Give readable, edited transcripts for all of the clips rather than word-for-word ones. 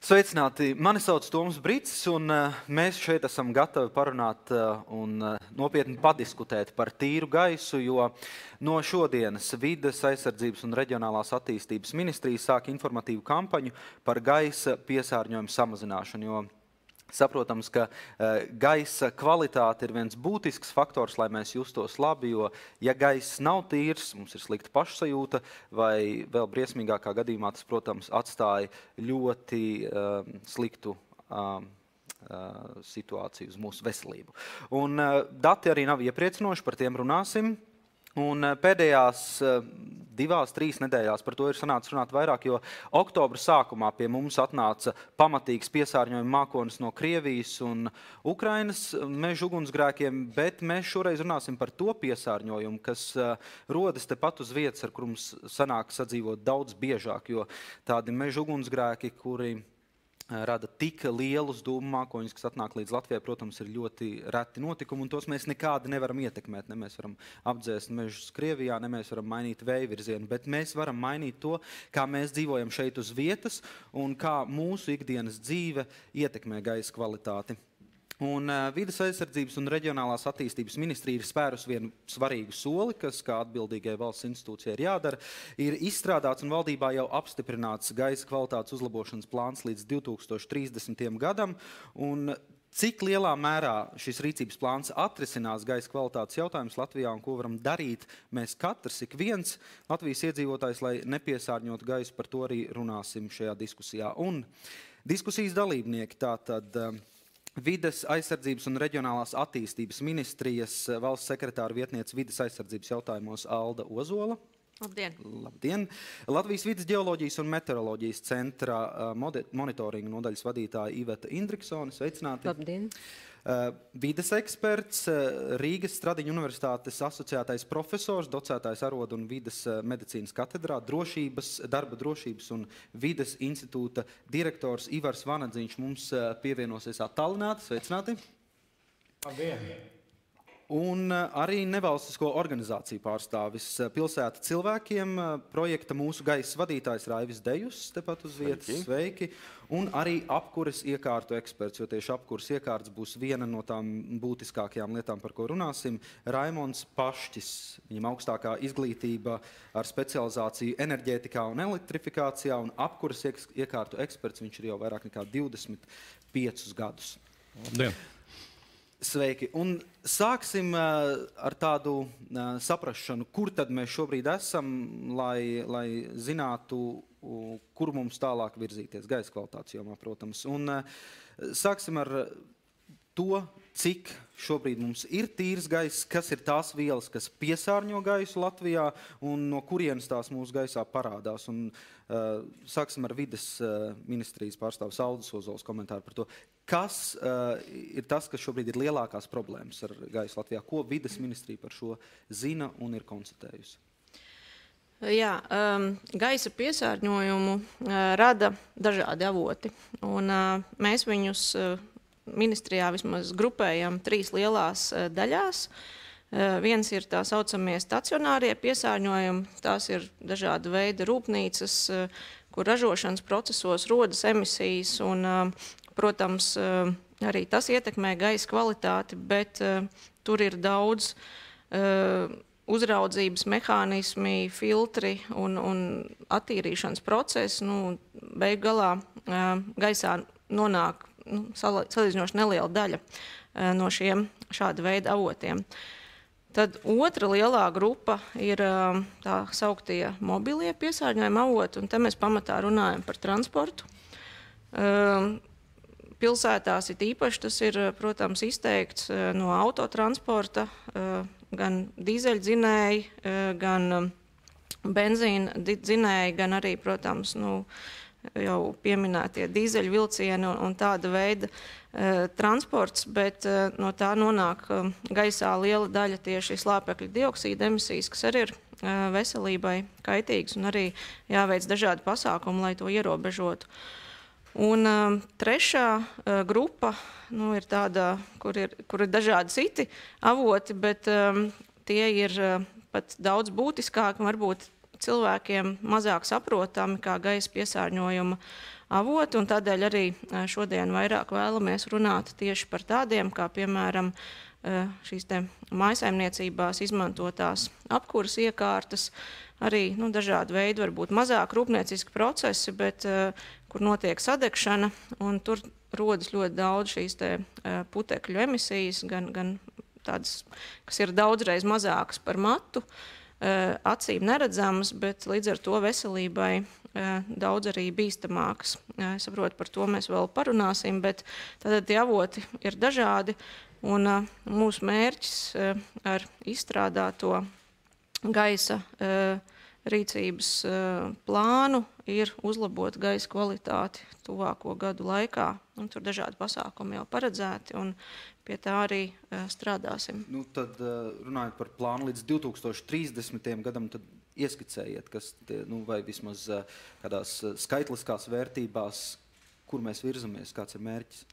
Sveicināti! Mani sauc Toms Brits, un mēs šeit esam gatavi parunāt un nopietni padiskutēt par tīru gaisu, jo no šodienas Vides aizsardzības un reģionālās attīstības ministrija sāk informatīvu kampaņu par gaisa piesārņojumu samazināšanu, jo saprotams, ka gaisa kvalitāte ir viens būtisks faktors, lai mēs justos labi, jo ja gaiss nav tīrs, mums ir slikta pašsajūta, vai vēl briesmīgākā gadījumā tas, protams, atstāja ļoti sliktu situāciju uz mūsu veselību. Un dati arī nav iepriecinoši, par tiem runāsim. Un pēdējās 2–3 nedēļās par to ir sanācis runāt vairāk, jo oktobra sākumā pie mums atnāca pamatīgs piesārņojuma mākonis no Krievijas un Ukrainas meža ugunsgrēkiem, bet mēs šoreiz runāsim par to piesārņojumu, kas rodas tepat uz vietas, ar kur mums sanāk sadzīvot daudz biežāk, jo tādi meža ugunsgrēki, kuri rada tik lielus dūmu mākoņus, kas atnāk līdz Latvijai, protams, ir ļoti reti notikumi, un tos mēs nekādi nevaram ietekmēt. Ne mēs varam apdzēst mežus Krievijā, ne mēs varam mainīt vēja virzienu, bet mēs varam mainīt to, kā mēs dzīvojam šeit uz vietas un kā mūsu ikdienas dzīve ietekmē gaisa kvalitāti. Un Vides aizsardzības un reģionālās attīstības ministrija ir spērus vienu svarīgu soli, kas, kā atbildīgai valsts institūcijai ir jādara, ir izstrādāts un valdībā jau apstiprināts gaisa kvalitātes uzlabošanas plāns līdz 2030. gadam. Un cik lielā mērā šis rīcības plāns atrisinās gaisa kvalitātes jautājumus Latvijā un ko varam darīt mēs katrs, ik viens Latvijas iedzīvotājs, lai nepiesārņotu gaisu, par to arī runāsim šajā diskusijā. Un diskusijas dalībnieki tātad Vides aizsardzības un reģionālās attīstības ministrijas valsts sekretāra vietniece vides aizsardzības jautājumos Alda Ozola. Labdien! Labdien! Latvijas vides ģeoloģijas un meteoroloģijas centra monitoringa nodaļas vadītāja Iveta Indriksone. Sveicināti! Labdien! Vides eksperts, Rīgas Stradiņu universitātes asociētais profesors, docētājs arodu un vides medicīnas katedrā, darba drošības un vides institūta direktors Ivars Vanadziņš mums pievienosies attālināti. Sveicināti! Labdien! Un arī nevalstisko organizāciju pārstāvis Pilsēta cilvēkiem, projekta Mūsu gaisa vadītājs Raivis Dejus, tepat uz vietas. Sveiki! Un arī apkures iekārtu eksperts, jo tieši apkures iekārts būs viena no tām būtiskākajām lietām, par ko runāsim. Raimonds Pašķis, viņam augstākā izglītība ar specializāciju enerģētikā un elektrifikācijā, un apkures iekārtu eksperts, viņš ir jau vairāk nekā 25 gadus. Labdien! Sveiki! Un sāksim ar tādu saprašanu, kur tad mēs šobrīd esam, lai zinātu, kur mums tālāk virzīties gaisa kvalitātes jomā, protams. Un sāksim ar to, cik šobrīd mums ir tīrs gaiss, kas ir tās vielas, kas piesārņo gaisu Latvijā un no kurienes tās mūsu gaisā parādās. Un sāksim ar vides ministrijas pārstāvis Aldas Ozolas komentāru par to, kas ir tas, kas šobrīd ir lielākās problēmas ar gaisu Latvijā. Ko vides ministrija par šo zina un ir konstatējusi? Jā, gaisa piesārņojumu rada dažādi avoti, un mēs viņus ministrijā vismaz grupējam 3 lielās daļās. Viens ir tā saucamie stacionārie piesārņojumi, tās ir dažāda veida rūpnīcas, kur ražošanas procesos rodas emisijas, un, protams, arī tas ietekmē gaisa kvalitāti, bet tur ir daudz uzraudzības mehānismi, filtri un attīrīšanas procesi. Beigu galā gaisā nonāk salīdzinoši neliela daļa no šiem šāda veida avotiem. Tad otra lielā grupa ir tā sauktie mobilie piesārņojuma avoti, un te mēs pamatā runājam par transportu. Pilsētās ir īpaši, tas ir, protams, izteikts no autotransporta, gan dīzeļdzinēji, gan benzīna dzinēji, gan arī, protams, jau pieminētie dīzeļvilcieni un tāda veida transports, bet no tā nonāk gaisā liela daļa tieši slāpekļa dioksīda emisijas, kas arī ir veselībai kaitīgas, un arī jāveic dažādi pasākumi, lai to ierobežotu. Un trešā grupa ir tāda, kur ir dažādi citi avoti, bet tie ir pat daudz būtiskāki, varbūt cilvēkiem mazāk saprotami kā gaisa piesārņojuma avoti, un tādēļ arī šodien vairāk vēlamies runāt tieši par tādiem, kā piemēram šīs te mājsaimniecībās izmantotās apkuras iekārtas, arī dažādi veidi, varbūt mazāk rūpnieciski procesi, bet kur notiek sadegšana, un tur rodas ļoti daudz šīs te putekļu emisijas, gan tādas, kas ir daudzreiz mazākas par matu, acīm neredzamas, bet līdz ar to veselībai daudz arī bīstamākas. Es saprotu, par to mēs vēl parunāsim, bet tātad tie avoti ir dažādi, un mūsu mērķis ar izstrādāto gaisa rīcības plānu ir uzlabot gaisa kvalitāti tuvāko gadu laikā. Un tur dažādi pasākumi jau paredzēti, un pie tā arī strādāsim. Tad runājot par plānu līdz 2030. gadam, tad ieskicējiet, kas vai vismaz kādās skaitliskās vērtībās, kur mēs virzamies, kāds ir mērķis?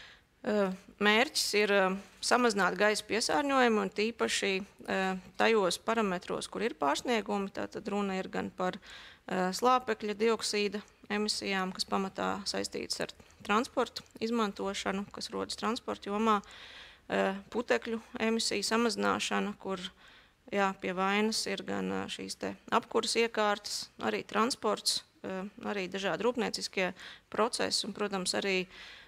Mērķis ir samazināt gaisa piesārņojumu, un tīpaši tajos parametros, kur ir pārsniegumi. Tātad runa ir gan par slāpekļa dioksīda emisijām, kas pamatā saistītas ar transportu izmantošanu, kas rodas transporta jomā, putekļu emisiju samazināšana, kur pie vainas ir gan šīs te apkuras iekārtas, arī transports, arī dažādi rūpnieciskie procesi, un, protams, arī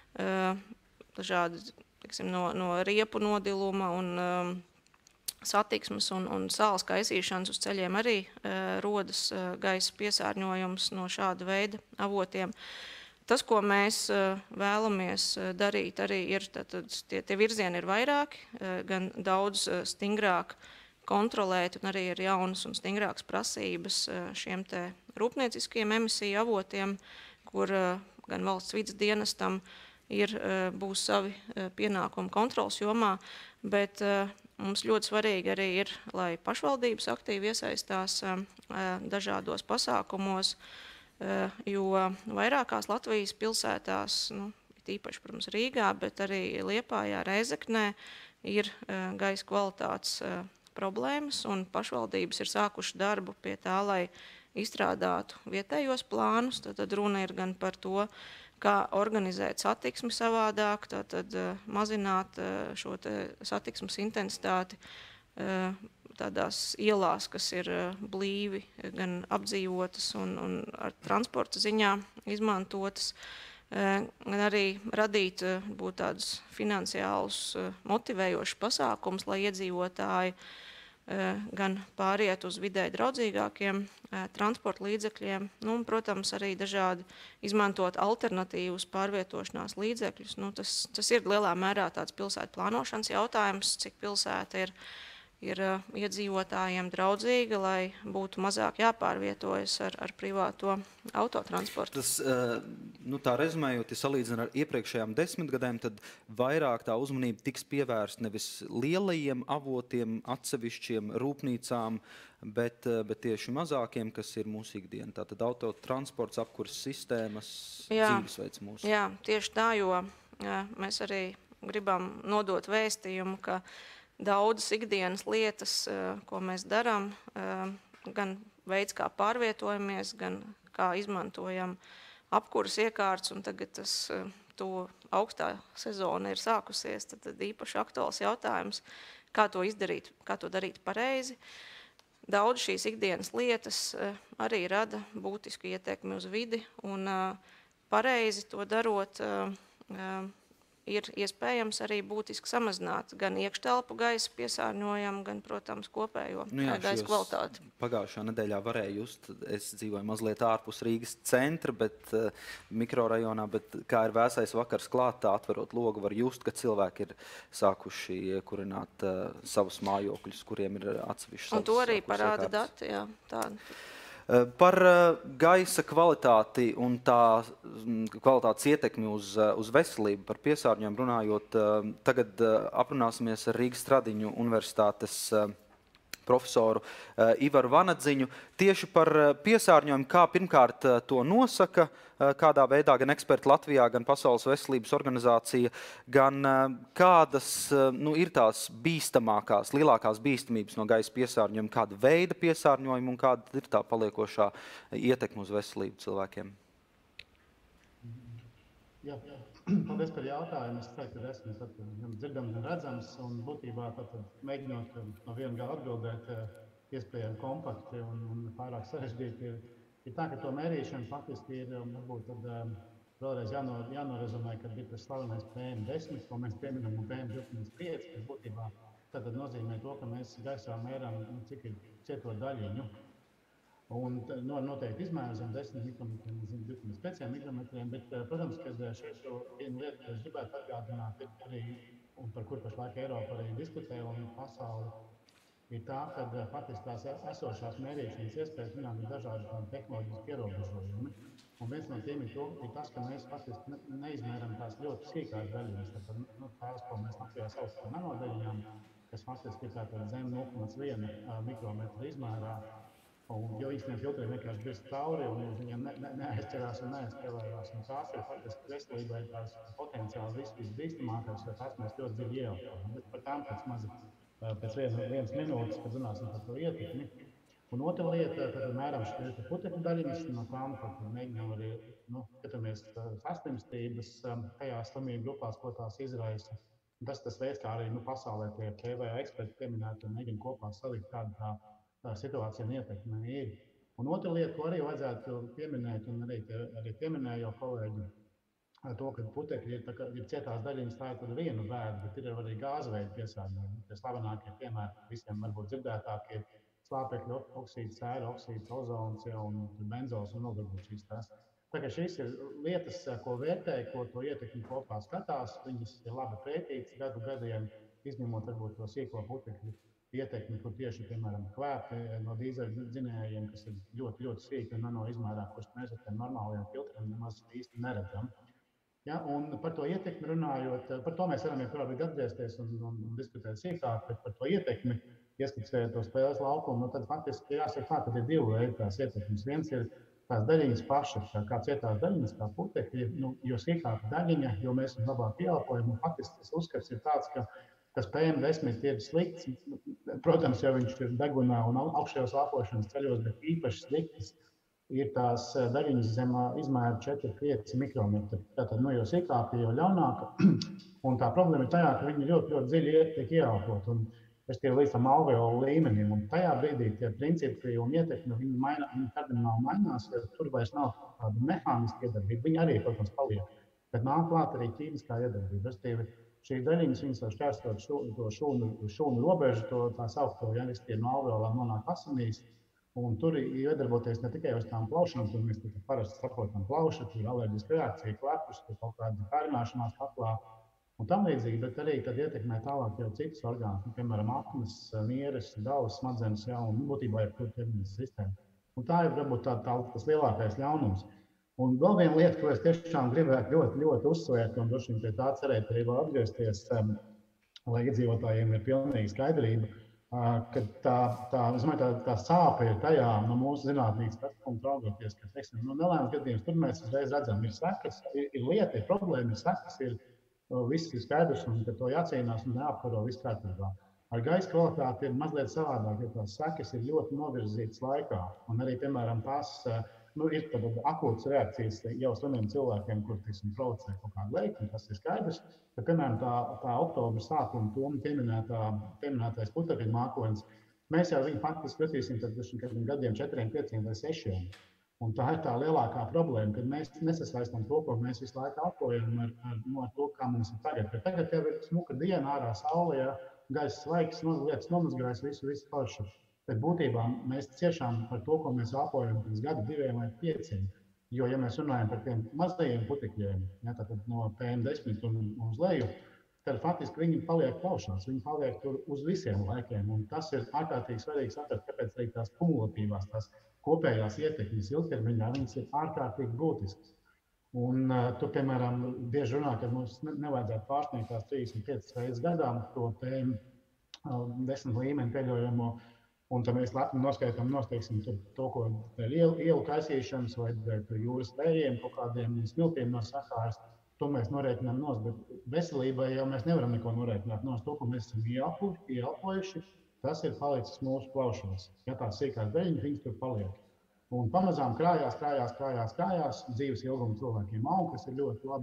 dažādi, teiksim, no riepu nodiluma un satiksmes un sāls kaisīšanas uz ceļiem arī rodas gaisa piesārņojums no šāda veida avotiem. Tas, ko mēs vēlamies darīt, arī ir, tie virzieni ir vairāki, gan daudz stingrāk kontrolēt, un arī ir jaunas un stingrākas prasības šiem te rūpnieciskiem emisiju avotiem, kur gan valsts vides dienestam būs savi pienākumi kontrols jomā, bet mums ļoti svarīgi arī ir, lai pašvaldības aktīvi iesaistās dažādos pasākumos, jo vairākās Latvijas pilsētās, tīpaši, protams, Rīgā, bet arī Liepājā, Rēzeknē ir gaisa kvalitātes problēmas, un pašvaldības ir sākuši darbu pie tā, lai izstrādātu vietējos plānus. Tad runa ir gan par to, kā organizēt satiksmi savādāk, tātad mazināt šo satiksmes intensitāti tādās ielās, kas ir blīvi, gan apdzīvotas un ar transporta ziņā izmantotas, gan arī radīt būt tādus finansiālus motivējošus pasākumus, lai iedzīvotāji gan pāriet uz vidē draudzīgākiem transporta līdzekļiem, un, protams, arī dažādi izmantot alternatīvus pārvietošanās līdzekļus. Tas ir lielā mērā tāds pilsētu plānošanas jautājums, cik pilsēta ir iedzīvotājiem draudzīga, lai būtu mazāk jāpārvietojas ar privāto autotransportu. Tas, tā rezumējot, ja salīdzina ar iepriekšējām 10 gadiem, tad vairāk tā uzmanība tiks pievērsta nevis lielajiem avotiem, atsevišķiem rūpnīcām, bet tieši mazākiem, kas ir mūsu ikdiena. Tātad autotransports, apkuras sistēmas, dzīvesveids mūsu. Jā, tieši tā, jo mēs arī gribam nodot vēstījumu, ka daudzas ikdienas lietas, ko mēs darām, gan veids, kā pārvietojamies, gan kā izmantojam apkuras iekārtas, un tagad augstā sezona ir sākusies, tad īpaši aktuāls jautājums, kā to izdarīt, kā to darīt pareizi. Daudz šīs ikdienas lietas arī rada būtisku ietekmi uz vidi, un pareizi to darot, ir iespējams arī būtiski samazināt gan iekštelpu gaisa piesārņojumu, gan, protams, kopējo gaisa kvalitāti. Pagājušā nedēļā varēju just, es dzīvoju mazliet ārpus Rīgas centra, bet mikrorajonā, bet kā ir vēsais vakars klāt, atverot logu, var just, ka cilvēki ir sākuši kurināt savus mājokļus, kuriem ir atsevišķi. Un to arī parāda dati, jā, tāda. Par gaisa kvalitāti un tā kvalitātes ietekmi uz veselību, par piesārņojumu runājot, tagad aprunāsimies ar Rīgas Stradiņu universitātes profesoru Ivaru Vanadziņu. Tieši par piesārņojumu, kā pirmkārt to nosaka, kādā veidā gan eksperti Latvijā, gan Pasaules veselības organizācija, gan kādas ir tās bīstamākās, lielākās bīstamības no gaisa piesārņojuma, kāda veida piesārņojuma un kāda ir tā paliekošā ietekme uz veselību cilvēkiem? Jā, paldies par jautājumu. Es teiktu, ka esmu gan dzirdams, gan redzams. Un būtībā mēģinot no viena gala atbildēt, iespējami kompakti un pārāk sarežģīti ir tā, ka to mērīšana faktiski ir varbūt vēlreiz jānorezumē, ka ir tas slavenais PM10, ko mēs pieminam, un PM25, kas būtībā tad nozīmē to, ka mēs gaisā mērām, cik ir cieto daļiņu. Un noteikti izmērs zem 10 mikrometriem un 25 mikrometriem, bet, protams, ka šeit viena lieta, ko es gribētu atgādināt, ir arī, un par kur pašlaik Eiropa arī diskutē un pasauli, ir tā, ka faktiski tās esošās mērīšanas iespējas viņām ir dažādi tehnoloģiski ierobežojumi. Un viens no tiem ir tas, ka mēs faktiski neizmēram tās ļoti sīkās daļiņas, tās, ko mēs Latvijā saucam par nanodaļiņām, kas faktiski ir tātad zem 0,1 mikrometra izmērā. Jo īsteniem filtriem vienkārši birst cauri, un viņiem neaizķerās un neaizķerējās. Un tās ir faktiski veselībai tās potenciāli visbīstamākās, jo tās mēs ļoti dziļi ieelpojam. Bet par tām pēc vienas minūtes, kad runāsim par to ietekmi. Un otra lieta, tad mēram šīs putekļu daļiņas, no tām mēģinām arī skatāmies saslimstības tajās slimību grupās, ko tās izraisa. Tas veids, kā arī pasaulē tie TV eksperti pieminēti un mēģina kopā salikt kādu tā situācija un ietekme ir. Un otra lieta, ko arī vajadzētu pieminēt, un arī pieminēja jau kolēģi, to, ka putekļi ir cietās daļiņas, tā ir viena vēda, bet ir arī gāzveida piesārņojumi. Tie slavenākie piemēri visiem varbūt dzirdētākie slāpekļu oksīds, sēra oksīds, ozons un benzols un varbūt šīs tās. Tā kā šīs ir lietas, ko vērtē, ko to ietekmi kopā skatās, viņas ir labi pētītas gadu gadiem, izņemot varbūt to sīko putekļu ietekmi, kur tieši, piemēram, kvēpi no dīzeļu dzinējiem, kas ir ļoti, ļoti sīki un nano izmērā, kurus mēs ar tiem normālajiem filtriem nemaz īsti neredzam. Ja, un par to ietekmi runājot, par to mēs varam jebkurā atgriezties un diskutēt sīkāk, bet par to ietekmi, ieskicējot to spēles laukumu, tad faktiski jāsaka tā, ka ir divi veidi tās ietekmes. Viens ir tās daļiņas pašas, kā cietās daļiņas, kā putekļi, jo sīkāka daļiņa, jo mēs labāk ieelpojam, un faktiski tas uzskats ir tāds, ka tas PM10 ir slikts, protams, jau viņš ir degunā un augšējos elpošanas ceļos, bet īpaši sliktas ir tās daļiņas zem izmēra 4-5 mikrometri. Tātad, jo sīkāka, jo ļaunāka. Un tā problēma ir tajā, ka viņi ļoti, ļoti dziļi tiek ieelpot. Un es tie līdz tam alveolu līmenim. Un tajā brīdī tie principi un ietekmi, viņi kardināli mainās, jo tur vairs nav tāda mehāniska iedarbība. Viņi arī, protams, paliek. Bet nāk klāt arī ķīmiskā iedarbība. Šīs daļiņas viņas var šķērsot to šūnu robežu, to tā saukto, ja riskīgi no alveolām nonāk asinīs. Un tur iedarboties ne tikai uz tām plaušām, kur mēs parasti saprotam plaušu, tur ir alerģiska reakcija, klepus, tur kaut kāda kārināšanās kaklā un tam līdzīgi, bet arī tad ietekmē tālāk jau citas orgānus, piemēram, aknas, nieres, galvas smadzenes, un būtībā ir ķermeņa sistēma. Un tā ir varbūt tas lielākais ļaunums. Un vēl viena lieta, ko es tiešām gribētu ļoti, ļoti uzsvērt, un droši vien pie tā cerēt arī vēl atgriezties, lai iedzīvotājiem ir pilnīga skaidrība, ka tā sāpe ir tajā, no mūsu zinātnīgas perspektīvas raugoties, ka, teiksim, nelēmas gadījums, tur mēs uzreiz redzam, ir sekas, ir lieta, ir problēma, ir sekas, viss ir skaidrs, un ka to jācīnās un jāapkaro viss kārtībā. Ar gaisa kvalitāti ir mazliet savādāk, jo tās sekas ir ļoti novirzītas laikā, un arī, piemēram, tās ir akūtas reakcijas jau slimiem cilvēkiem, kur provocē kaut kādu leikni, tas ir skaidrs. Bet, piemēram, tā oktobra sākuma toma pieminētais putekļu mākonis, mēs jau viņu faktiski skatīsim kādiem gadiem 4, 5 vai 6. Un tā ir tā lielākā problēma, kad mēs nesasaistām to, ko mēs visu laiku elpojam ar to, kā mums ir tagad. Bet tagad jau ir smuka diena, ārā saule, gaisa svaigs, lietas nomazgājas, visu forši. Bet būtībā mēs ciešām par to, ko mēs elpojam pirms gadu, 2 vai 5. Jo, ja mēs runājam par tiem mazajiem putekļiem, tad no PM10 un uz leju, tad faktiski viņi paliek plaušās, viņi paliek tur uz visiem laikiem. Un tas ir ārkārtīgi svarīgi saprast, kāpēc arī tās kumulatīvās, tās kopējās ietekmes ilgtermiņā, viņas ir ārkārtīgi būtiskas. Un tu, piemēram, bieži runā, ka mums nevajadzētu pārsniegt tās 35 reizes gadā to PM10 līmeni pieļaujamo. Un tad mēs lepni nosteiksim to, ko ielu kaisīšanas vai jūras vējiem, kaut kādiem smiltīm no Sahāras, to mēs norēķinām nost. Bet veselībai jau mēs nevaram neko norēķināt nost. To, ko mēs esam ieelpojuši, tas ir palicis mūsu plaušās. Ja tās sīkās daļiņas, viņas tur paliek. Un pamazām krājās, dzīves ilguma cilvēkiem aug, kas ir ļoti labi.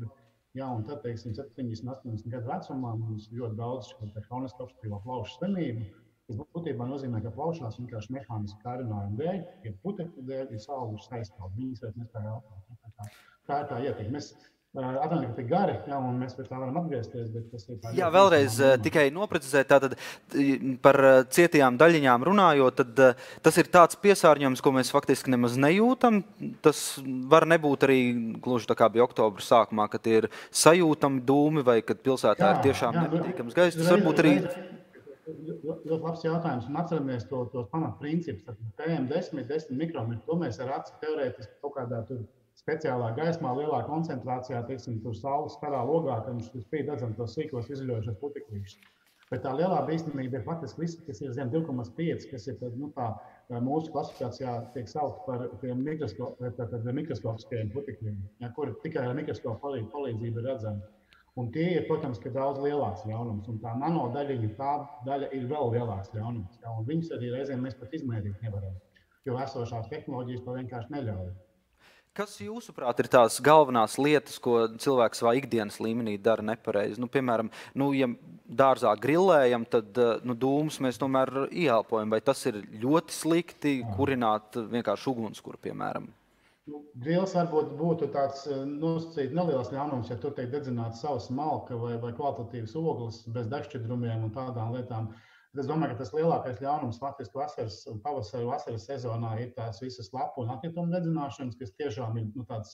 Ja, un tad, teiksim, 70, 80 gadu vecumā mums ir ļoti daudz hronisko obstruktīvo plaušu slimību, kas būtībā nozīmē, ka plaušās vienkārši mehāniski kārinājuma dēļ, ir putekļu dēļ, ir saugušas aizstāvot. Viņas vairs nespēja elpot. Tā ir tā ietekme. Mēs atvainojamies, ka tik gari, ja, un mēs pēc tā varam atgriezties, bet tas ir tā. Jā, vēlreiz tikai noprecizēt, tātad par cietajām daļiņām runājot, tad tas ir tāds piesārņojums, ko mēs faktiski nemaz nejūtam. Tas var nebūt arī gluži tā kā bija oktobra sākumā, kad ir sajūtami dūmi vai kad pilsētā ir tiešām nepatīkams gaiss. Tas varbūt arī... Ļoti labs jautājums, un atceramies tos pamatprincipus. PM10, 10 mikrometri, to mēs ar aci teorētiski kaut kādā tur speciālā gaismā, lielā koncentrācijā, teiksim, tur saules starā logā, kad mums spīd redzam tos sīkos izļojušos putekļīšus. Bet tā lielā bīstamība ir faktiski viss, kas ir zem 2,5, kas ir mūsu klasifikācijā tiek saukt par mikroskopiskajiem putekļiem, ja, kuri tikai ar mikroskopu palīdzību ir redzami. Un tie ir, protams, ka daudz lielāks ļaunums, un tā nanodaļiņa, tā daļa ir vēl lielāks ļaunums. Ja, un viņus arī reizēm mēs pat izmērīt nevaram, jo esošās tehnoloģijas to vienkārši neļauj. Kas, jūsuprāt, ir tās galvenās lietas, ko cilvēks savā ikdienas līmenī dara nepareizi? Piemēram, ja dārzā grillējam, tad dūmus mēs tomēr ieelpojam. Vai tas ir ļoti slikti kurināt vienkārši ugunskura, piemēram? Grills varbūt būtu tāds nosacīt neliels ļaunums, ja tur tiek dedzināts savs malka vai kvalitatīvs ogles bez degšķidrumiem un tādām lietām. Es domāju, ka tas lielākais ļaunums faktiski vasaras sezonā ir tās visas lapu un atkritumu dedzināšanas, kas tiešām ir tāds,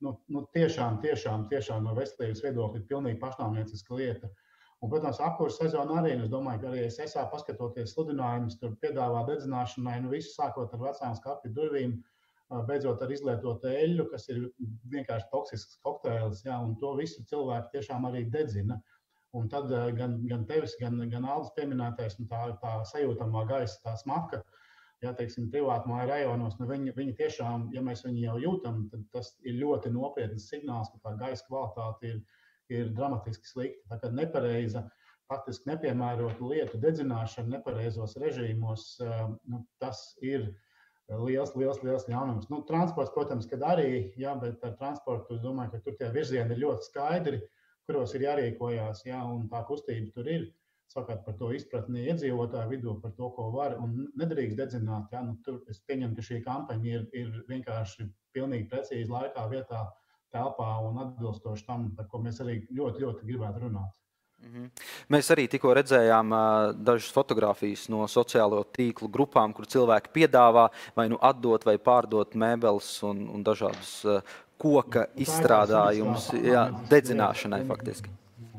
tiešām no veselības viedokļa pilnīgi pašnāvnieciska lieta. Un, protams, apkurs sezona arī, es domāju, ka arī SSA paskatoties sludinājumus, tur piedāvā dedzināšanai, visu sākot ar vecām skapju durvīm, beidzot ar izlietotu eļļu, kas ir vienkārši toksisks kokteils, ja, un to visu cilvēki tiešām arī dedzina. Un tad gan tevis, gan Aldis pieminētais, tā sajūtamā gaisa, tā smaka, ja, teiksim, privātmāju rajonos, viņi tiešām, ja mēs viņu jau jūtam, tad tas ir ļoti nopietnas signāls, ka tā gaisa kvalitāte ir dramatiski slikta. Tā kā nepareiza, faktiski nepiemērotu lietu dedzināšana nepareizos režīmos, tas ir liels ļaunums. Transports, protams, kad arī, ja, bet ar transportu, es domāju, ka tur tie virzieni ir ļoti skaidri, kuros ir jārīkojās, ja, un tā kustība tur ir, sakot par to izpratni iedzīvotāju vidū, par to, ko var un nedrīkst dedzināt. Ja, tur es pieņemu, ka šī kampaņa ir vienkārši pilnīgi precīzi laikā, vietā, telpā un atbilstoši tam, par ko mēs arī ļoti gribētu runāt. Mēs arī tikko redzējām dažas fotogrāfijas no sociālo tīklu grupām, kur cilvēki piedāvā vai atdot vai pārdot mēbeles un dažādus koka izstrādājumus dedzināšanai faktiski.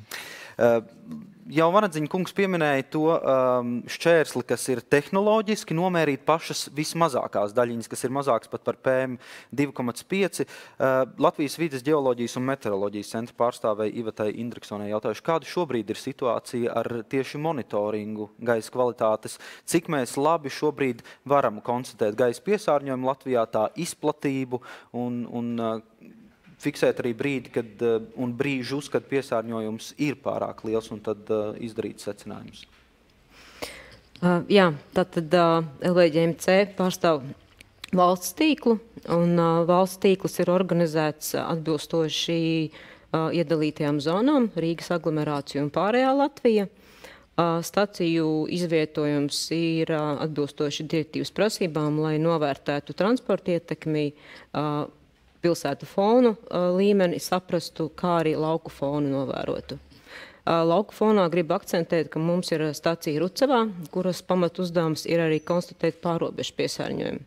Jau Vanadziņa kungs pieminēja to šķērsli, kas ir tehnoloģiski nomērīt pašas vismazākās daļiņas, kas ir mazāks pat par PM2,5. Latvijas vides ģeoloģijas un meteoroloģijas centra pārstāvēja Ivetai Indriksonai jautājuši, kāda šobrīd ir situācija ar tieši monitoringu gaisa kvalitātes, cik mēs labi šobrīd varam konstatēt gaisa piesārņojumu Latvijā, tā izplatību un fiksēt arī brīžus, kad piesārņojums ir pārāk liels un tad izdarīt secinājumus. Jā, tātad LVģMC pārstāv valsts tīklu, un valsts tīkls ir organizēts atbilstoši iedalītajām zonām, Rīgas aglomerācija un pārējā Latvija. Staciju izvietojums ir atbilstoši direktīvas prasībām, lai novērtētu transporta ietekmi, pilsētu fonu līmeni saprastu, kā arī lauku fonu novērotu. Lauku fonā gribu akcentēt, ka mums ir stacija Rucavā, kuras pamat uzdevums ir arī konstatēt pārobežu piesārņojumu.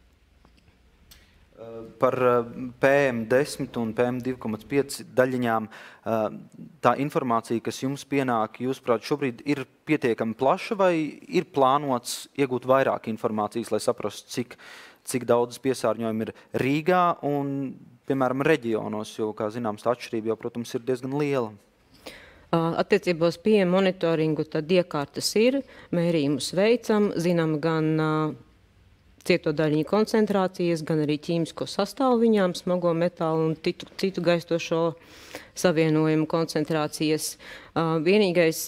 Par PM10 un PM2,5 daļiņām tā informācija, kas jums pienāk, jūsuprāt, šobrīd ir pietiekami plaša vai ir plānots iegūt vairāk informācijas, lai saprastu, cik daudz piesārņojumu ir Rīgā un, piemēram, reģionos, jo, kā zināms, tā atšķirība jau, protams, ir diezgan liela. Attiecībā uz PM monitoringu tad iekārtas ir, mērījumus veicam, zinām gan cieto daļiņu koncentrācijas, gan arī ķīmisko sastāvu viņām, smago metālu un citu gaistošo savienojumu koncentrācijas. Vienīgais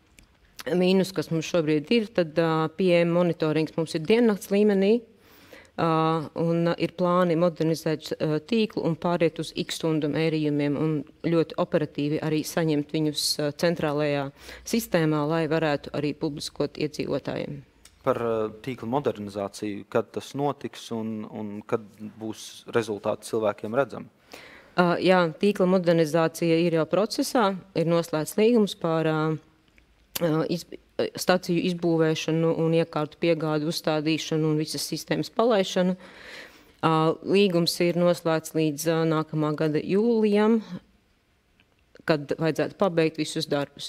mīnus, kas mums šobrīd ir, tad PM monitorings mums ir diennakts līmenī. un ir plāni modernizēt tīklu un pāriet uz X-stundu mērījumiem un ļoti operatīvi arī saņemt viņus centrālajā sistēmā, lai varētu arī publiskot iedzīvotājiem. Par tīkla modernizāciju, kad tas notiks un kad būs rezultāti cilvēkiem redzami? Jā, tīkla modernizācija ir jau procesā, ir noslēgts līgums par staciju izbūvēšanu un iekārtu piegādu uzstādīšanu un visas sistēmas palaišanu. Līgums ir noslēgts līdz nākamā gada jūlijam, kad vajadzētu pabeigt visus darbus.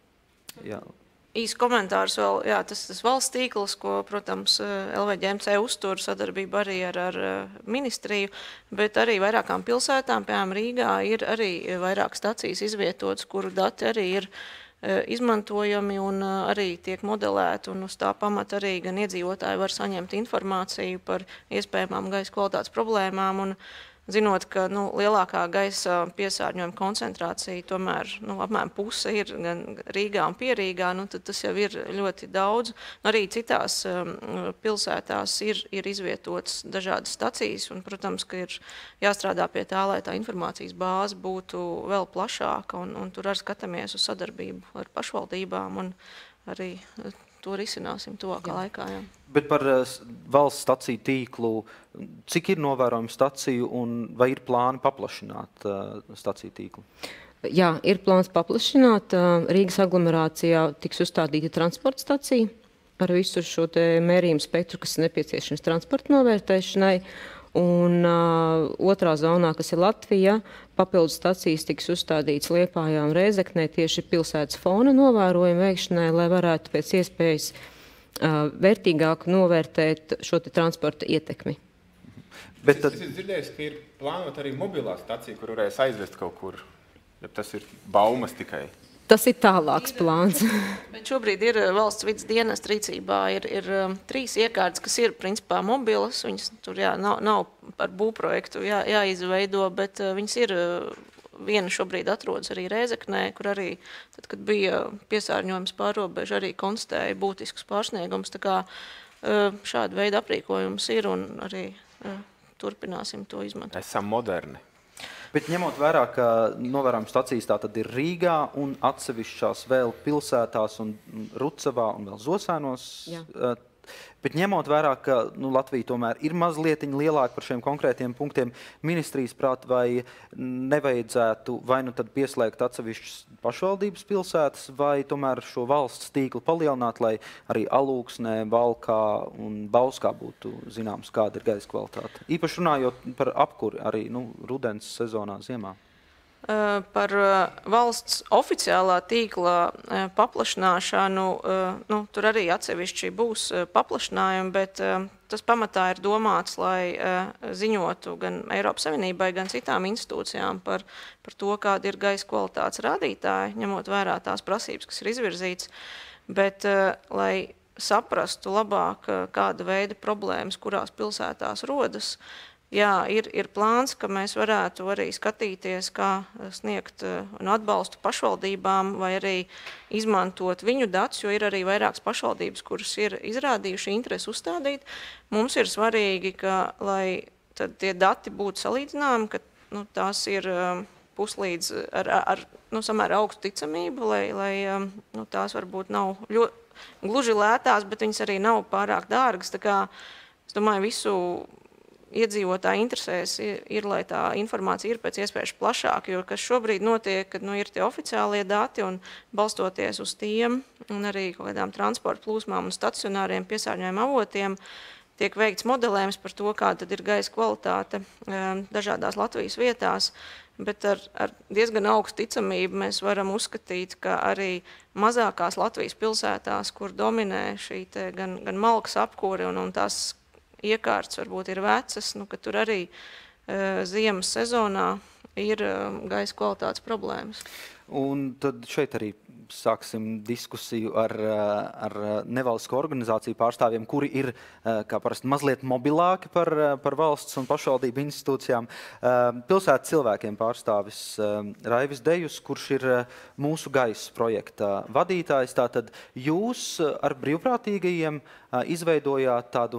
Jā. Īs komentārs vēl, jā, tas valsts tīkls, ko, protams, LVģMC uztur sadarbību arī ar ministriju, bet arī vairākām pilsētām, piemēram, Rīgā, ir arī vairāk stacijas izvietotas, kuru dati arī ir izmantojami un arī tiek modelēti, un uz tā pamata arī gan iedzīvotāji var saņemt informāciju par iespējamām gaisa kvalitātes problēmām, un zinot, ka lielākā gaisa piesārņojuma koncentrācija tomēr apmēram puse ir gan Rīgā un Pierīgā, tad tas jau ir ļoti daudz. Arī citās pilsētās ir izvietotas dažādas stacijas, un, protams, ka ir jāstrādā pie tā, lai tā informācijas bāze būtu vēl plašāka, un tur arī skatāmies uz sadarbību ar pašvaldībām, un arī to risināsim tuvākā laikā. Jā. Bet par valsts staciju tīklu, cik ir novērojama staciju un vai ir plāni paplašināt staciju tīklu? Jā, ir plāns paplašināt. Rīgas aglomerācijā tiks uzstādīta transporta stacija ar visu šo mērījumu spektru, kas ir nepieciešams transporta novērtēšanai. Un otrā zonā, kas ir Latvija, papildus stacijas tiks uzstādīts Liepājā un Rēzeknē tieši pilsētas fona novērojumu veikšanai, lai varētu pēc iespējas vērtīgāk novērtēt šo transporta ietekmi. Bet tad... Es esmu dzirdējis, ka ir plānot arī mobilā stacija, kur varēs aizvest kaut kur, ja tas ir baumas tikai. Tas ir tālāks plāns. Bet šobrīd ir valsts vidas dienesta rīcībā, ir 3 iekārtas, kas ir principā mobilas. Viņas tur nav par būvprojektu jāizveido, bet viņas ir, viena šobrīd atrodas arī Rēzeknē, kur arī, tad, kad bija piesārņojums pārrobežu, arī konstatēja būtisks pārsniegums. Tā kā šāda veida aprīkojums ir un arī turpināsim to izmantot. Esam moderni. Bet ņemot vērā, ka novērojama stacijas tā tad ir Rīgā un atsevišķās vēl pilsētās un Rucavā un vēl Zosēnos. Jā. Bet ņemot vērā, ka Latvija tomēr ir mazliet lielāka par šiem konkrētiem punktiem, ministrijas prāt, vai nevajadzētu vai tad pieslēgt atsevišķas pašvaldības pilsētas, vai tomēr šo valsts tīklu palielināt, lai arī Alūksnē, Valkā un Bauskā būtu zināms, kāda ir gaisa kvalitāte. Īpaši runājot par apkuri arī rudens sezonā, ziemā. Par valsts oficiālā tīkla paplašināšanu, tur arī atsevišķi būs paplašinājumi, bet tas pamatā ir domāts, lai ziņotu gan Eiropas Savienībai, gan citām institūcijām par to, kāda ir gaisa kvalitātes rādītāji, ņemot vērā tās prasības, kas ir izvirzītas, bet lai saprastu labāk, kāda veida problēmas, kurās pilsētās rodas. Jā, ir plāns, ka mēs varētu arī skatīties, kā sniegt atbalstu pašvaldībām vai arī izmantot viņu datus, jo ir arī vairākas pašvaldības, kuras ir izrādījuši interesi uzstādīt. Mums ir svarīgi, lai tie dati būtu salīdzināmi, ka tās ir puslīdz ar samērā augstu ticamību, lai tās varbūt nav gluži lētās, bet viņas arī nav pārāk dārgas. Tā kā, es domāju, visu iedzīvotāji interesēs ir, lai tā informācija ir pēc iespējas plašāka, jo kas šobrīd notiek, kad ir tie oficiālie dati un balstoties uz tiem un arī kaut kādām transporta plūsmām un stacionāriem piesārņojuma avotiem tiek veikts modelējums par to, kāda tad ir gaisa kvalitāte dažādās Latvijas vietās, bet ar diezgan augstu ticamību mēs varam uzskatīt, ka arī mazākās Latvijas pilsētās, kur dominē šī gan malkas apkūre un tās iekārtas varbūt ir vecas, ka tur arī ziemas sezonā ir gaisa kvalitātes problēmas. Un tad šeit arī sāksim diskusiju ar nevalstisko organizāciju pārstāvjiem, kuri ir, kā parasti, mazliet mobilāki par valsts un pašvaldību institūcijām. Pilsētas cilvēkiem pārstāvis Raivis Dejus, kurš ir mūsu gaisa projekta vadītājs. Tātad jūs ar brīvprātīgajiem izveidojāt tādu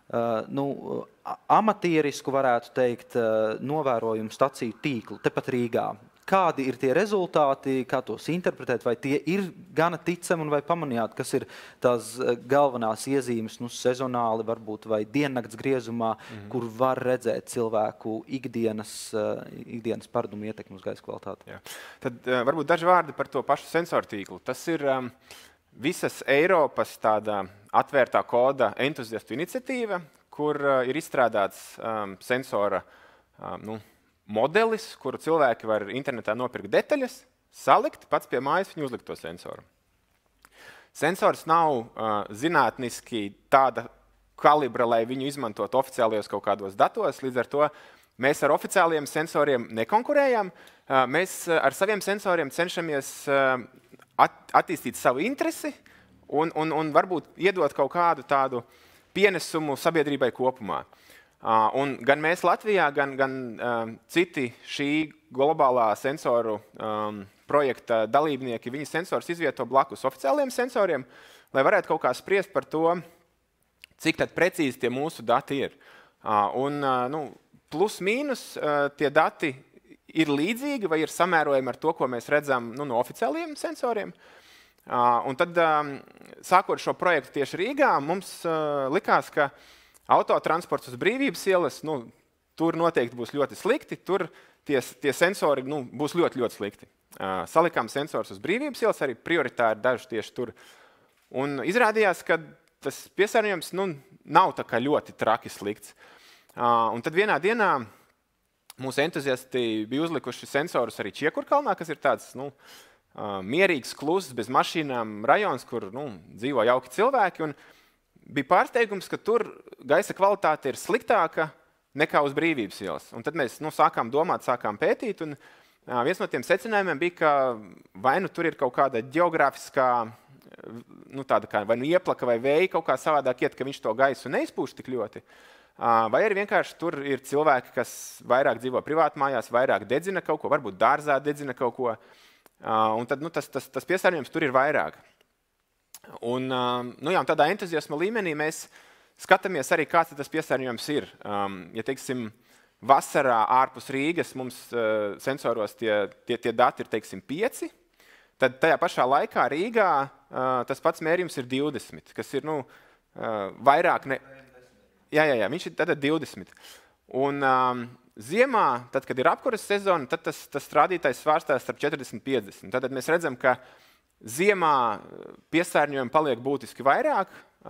amatierisku, varētu teikt, novērojumu staciju tīklu, tepat Rīgā. Kādi ir tie rezultāti, kā tos interpretēt, vai tie ir gana ticami un vai pamanījāt, kas ir tās galvenās iezīmes, sezonāli varbūt vai diennakts griezumā, kur var redzēt cilvēku ikdienas paradumu ietekmi uz gaisa kvalitāti? Jā. Tad varbūt daži vārdi par to pašu sensoru tīklu. Tas ir visas Eiropas tāda atvērtā koda entuziastu iniciatīva, kur ir izstrādāts sensora modelis, kuru cilvēki var internetā nopirkt detaļas, salikt, pats pie mājas viņu uzlikt to sensoru. Sensors nav zinātniski tāda kalibra, lai viņu izmantot oficiālajos kaut kādos datos, līdz ar to mēs ar oficiāliem sensoriem nekonkurējam, mēs ar saviem sensoriem cenšamies attīstīt savu interesi un varbūt iedot kaut kādu tādu pienesumu sabiedrībai kopumā. Un gan mēs Latvijā, gan citi šī globālā sensoru projekta dalībnieki, viņi sensors izvieto blakus oficiāliem sensoriem, lai varētu kaut kā spriest par to, cik tad precīzi tie mūsu dati ir. Plus mīnus tie dati ir līdzīgi vai ir samērojami ar to, ko mēs redzam no oficiāliem sensoriem. Un tad, sākot šo projektu tieši Rīgā, mums likās, ka autotransports uz Brīvības ielas, tur noteikti būs ļoti slikti, tur tie sensori būs ļoti, ļoti slikti. Salikām sensors uz Brīvības ielas, arī prioritāri daži tieši tur. Un izrādījās, ka tas piesārņojums nav tā kā ļoti traki slikts. Un tad vienā dienā mūsu entuziasti bija uzlikuši sensorus arī Čiekurkalnā, kas ir tāds mierīgs, kluss, bez mašīnām rajons, kur dzīvo jauki cilvēki. Un bija pārsteigums, ka tur gaisa kvalitāte ir sliktāka nekā uz Brīvības ielas. Un tad mēs sākām domāt, sākām pētīt, un viens no tiem secinājumiem bija, ka vai tur ir kaut kāda ģeogrāfiskā, tāda kā vai ieplaka vai vēja kaut kā savādāk iet, ka viņš to gaisu neizpūš tik ļoti, vai arī vienkārši tur ir cilvēki, kas vairāk dzīvo privātmājās, vairāk dedzina kaut ko, varbūt dārzā dedzina kaut ko, un tad tas piesārņojums tur ir vairāk. Un tādā entuziasma līmenī mēs skatāmies arī, kāds tas piesārņojums ir. Ja, teiksim, vasarā ārpus Rīgas mums sensoros tie dati ir, teiksim, 5, tad tajā pašā laikā Rīgā tas pats mērījums ir 20, kas ir, vairāk ne... Jā, viņš ir tad 20. Un ziemā, tad, kad ir apkuras sezona, tad tas rādītājs svārstās starp 40-50. Tad mēs redzam, ka ziemā piesārņojumi paliek būtiski vairāk,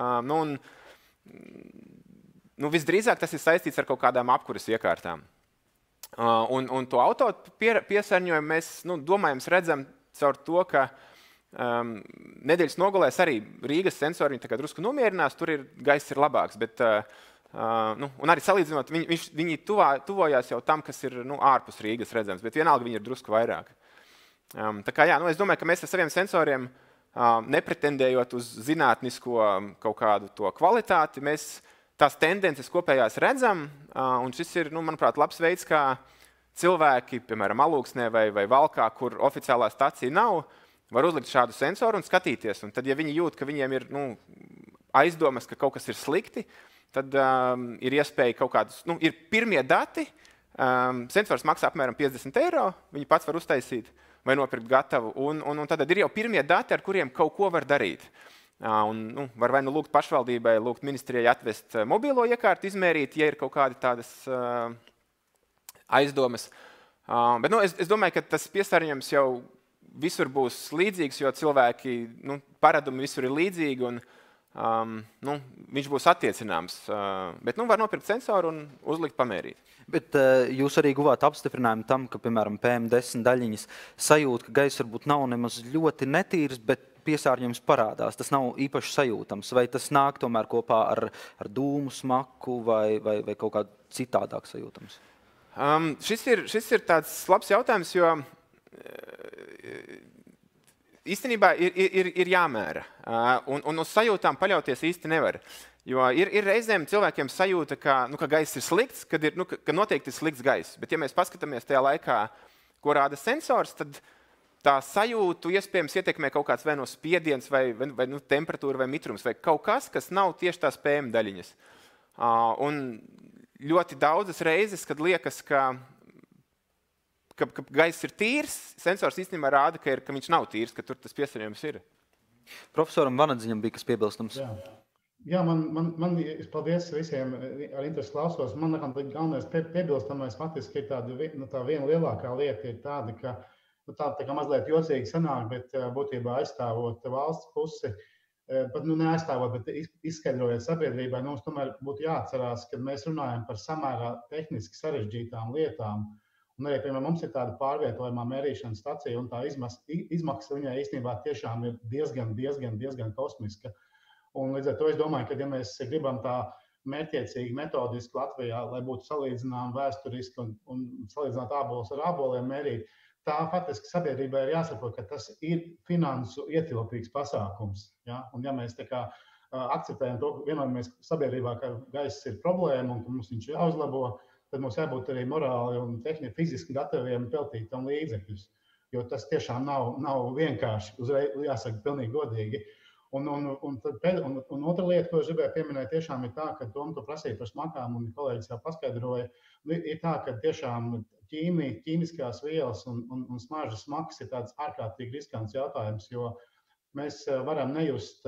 visdrīzāk tas ir saistīts ar kaut kādām apkuras iekārtām. Un to auto piesārņojumu mēs domājams redzam caur to, ka nedēļas nogalēs arī Rīgas sensori tā kā drusku nomierinās, tur gaiss ir labāks, bet un arī salīdzinot, viņi tuvojās jau tam, kas ir ārpus Rīgas redzams, bet vienalga viņi ir drusku vairāk. Tā kā es domāju, ka mēs ar saviem sensoriem nepretendējot uz zinātnisko kaut kādu to kvalitāti, mēs tās tendences kopējās redzam, un šis ir, manuprāt, labs veids, kā cilvēki, piemēram, Alūksnē vai Valkā, kur oficiālā stacija nav, var uzlikt šādu sensoru un skatīties. Un tad, ja viņi jūt, ka viņiem ir aizdomas, ka kaut kas ir slikti, tad ir iespēja kaut kādus, ir pirmie dati, sensors maksā apmēram 50 €, viņi pats var uztaisīt vai nopirkt gatavu, un tad ir jau pirmie dati, ar kuriem kaut ko var darīt. Un, var vai lūgt pašvaldībai, lūgt ministrijai atvest mobilo iekārtu, izmērīt, ja ir kaut kādi tādas aizdomas. Bet es domāju, ka tas piesārņojums jau visur būs līdzīgs, jo cilvēki, paradumi visur ir līdzīgi, un viņš būs attiecināms. Bet var nopirkt sensoru un uzlikt pamērīt. Bet jūs arī guvāt apstiprinājumu tam, ka, piemēram, PM10 daļiņas sajūt, ka gaiss varbūt nav nemaz ļoti netīrs, bet piesārņojums parādās. Tas nav īpaši sajūtams. Vai tas nāk tomēr kopā ar dūmu smaku vai kaut kā citādāk sajūtams? Šis ir tāds labs jautājums, jo īstenībā ir jāmēra. Un uz sajūtām paļauties īsti nevar. Jo ir reizēm cilvēkiem sajūta, ka gaiss ir slikts, ka noteikti ir slikts gaiss. Bet ja mēs paskatāmies tajā laikā, ko rāda sensors, tad tā sajūtu iespējams ietekmē kaut kāds vai no spiediens, vai temperatūra, vai mitrums, vai kaut kas, kas nav tieši tās PM daļiņas. Un ļoti daudzas reizes, kad liekas, ka gaiss ir tīrs, sensors īstenībā rāda, ka viņš nav tīrs, ka tur tas piesārņojums ir. Profesoram Vanadziņam bija kas piebilstams. Jā, man paldies visiem ar interesi klausos. Man galvenais piebilstamais faktiski ir tā viena lielākā lieta ir tāda, ka tā kā mazliet jocīgi sanāk, bet būtībā aizstāvot valsts pusi, pat neaizstāvot, bet izskaidrojot sabiedrībai, mums tomēr būtu jāatcerās, ka mēs runājam par samērā tehniski sarežģītām lietām. Un arī, piemēram, mums ir tāda pārvietojumā mērīšanas stacija, un tā izmaksa viņai īstenībā tiešām ir diezgan kosmiska. Un līdz ar to es domāju, ka ja mēs gribam tā mērķiecīgi, metodiski Latvijā, lai būtu salīdzinām vēsturiski un salīdzināt ābolus ar āboliem mērīt, tā faktiski sabiedrībai ir jāsaprot, ka tas ir finansu ietilpīgs pasākums. Ja? Un ja mēs tā kā akceptējam to, vienojamies sabiedrībā, ka gaiss ir problēma un ka mums viņš jāuzlabo, tad mums jābūt arī morāli un fiziski gataviem peltīt tam līdzekļus. Jo tas tiešām nav vienkārši, uzreiz jāsaka pilnīgi godīgi. Un otra lieta, ko es gribēju pieminēt, tiešām ir tā, ka to prasīja par smakām, un kolēģis jau paskaidroja, ir tā, ka tiešām ķīmiskās vielas un smaržas smakas ir tāds ārkārtīgi riskants jautājums, jo mēs varam nejust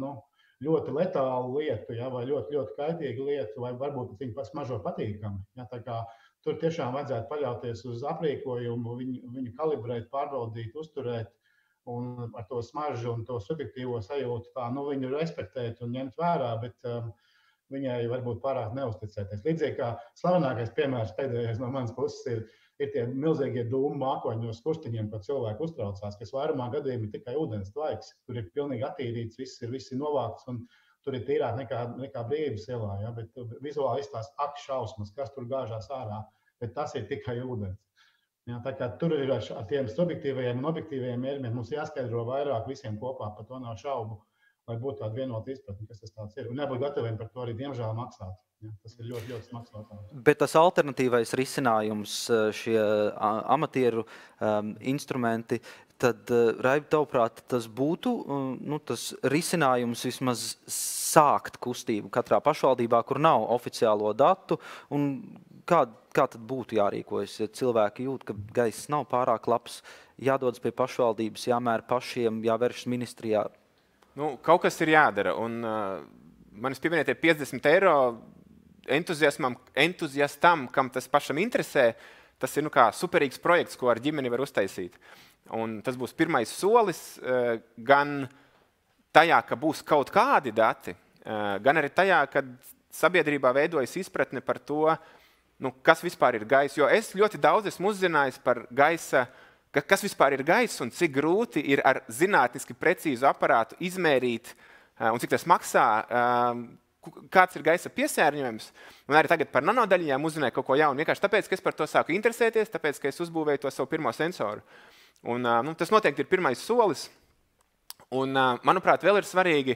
ļoti letālu lietu, ja, vai ļoti kaitīgu lietu, vai varbūt viņi smaržo patīkami. Ja, tā kā tur tiešām vajadzētu paļauties uz aprīkojumu, viņu kalibrēt, pārbaudīt, uzturēt, un ar to smaržu un to subjektīvo sajūtu viņu respektēt un ņemt vērā, bet viņai varbūt pārāk neuzticēties. Līdzīgi kā slavenākais piemērs pēdējais no manas puses ir tie milzīgie dūmu mākoņi uz kurstiņiem, ko cilvēki uztraucās, kas vairumā gadījumā ir tikai ūdens tvaiks. Tur ir pilnīgi attīrīts, viss ir novākts un tur ir tīrāk nekā Brīvības ielā. Ja? Bet vizuāli izstāst ak šausmas, kas tur gāžās ārā, bet tas ir tikai ūdens. Ja, tā kā tur ir ar tiem subjektīvajiem un objektīvajiem mērķiem mums jāskaidro vairāk visiem kopā, par to nav šaubu, lai būtu tāda vienota izpratne, kas tas tāds ir. Un jābūt gataviem par to arī diemžēl maksāt. Ja, tas ir ļoti smags jautājums. Bet tas alternatīvais risinājums, šie amatieru instrumenti, tad, Raibi, tavuprāt, tas būtu tas risinājums vismaz sākt kustību katrā pašvaldībā, kur nav oficiālo datu, un kā tad būtu jārīkojas, ja cilvēki jūt, ka gaiss nav pārāk labs, jādodas pie pašvaldības, jāmēra pašiem, jāvēršas ministrijā? Kaut kas ir jādara, un manis pieminētie 50 eiro entuziastam, kam tas pašam interesē, tas ir kā superīgs projekts, ko ar ģimeni var uztaisīt. Un tas būs pirmais solis gan tajā, ka būs kaut kādi dati, gan arī tajā, kad sabiedrībā veidojas izpratne par to, kas vispār ir gaiss, jo es ļoti daudz esmu uzzinājis par gaisa, kas vispār ir gaiss un cik grūti ir ar zinātniski precīzu aparātu izmērīt un cik tas maksā, kāds ir gaisa piesārņojums. Un arī tagad par nanodaļiņām uzzināju kaut ko jaunu, vienkārši tāpēc, ka es par to sāku interesēties, tāpēc, ka es uzbūvēju to savu pirmo sensoru. Un, tas noteikti ir pirmais solis. Un, manuprāt, vēl ir svarīgi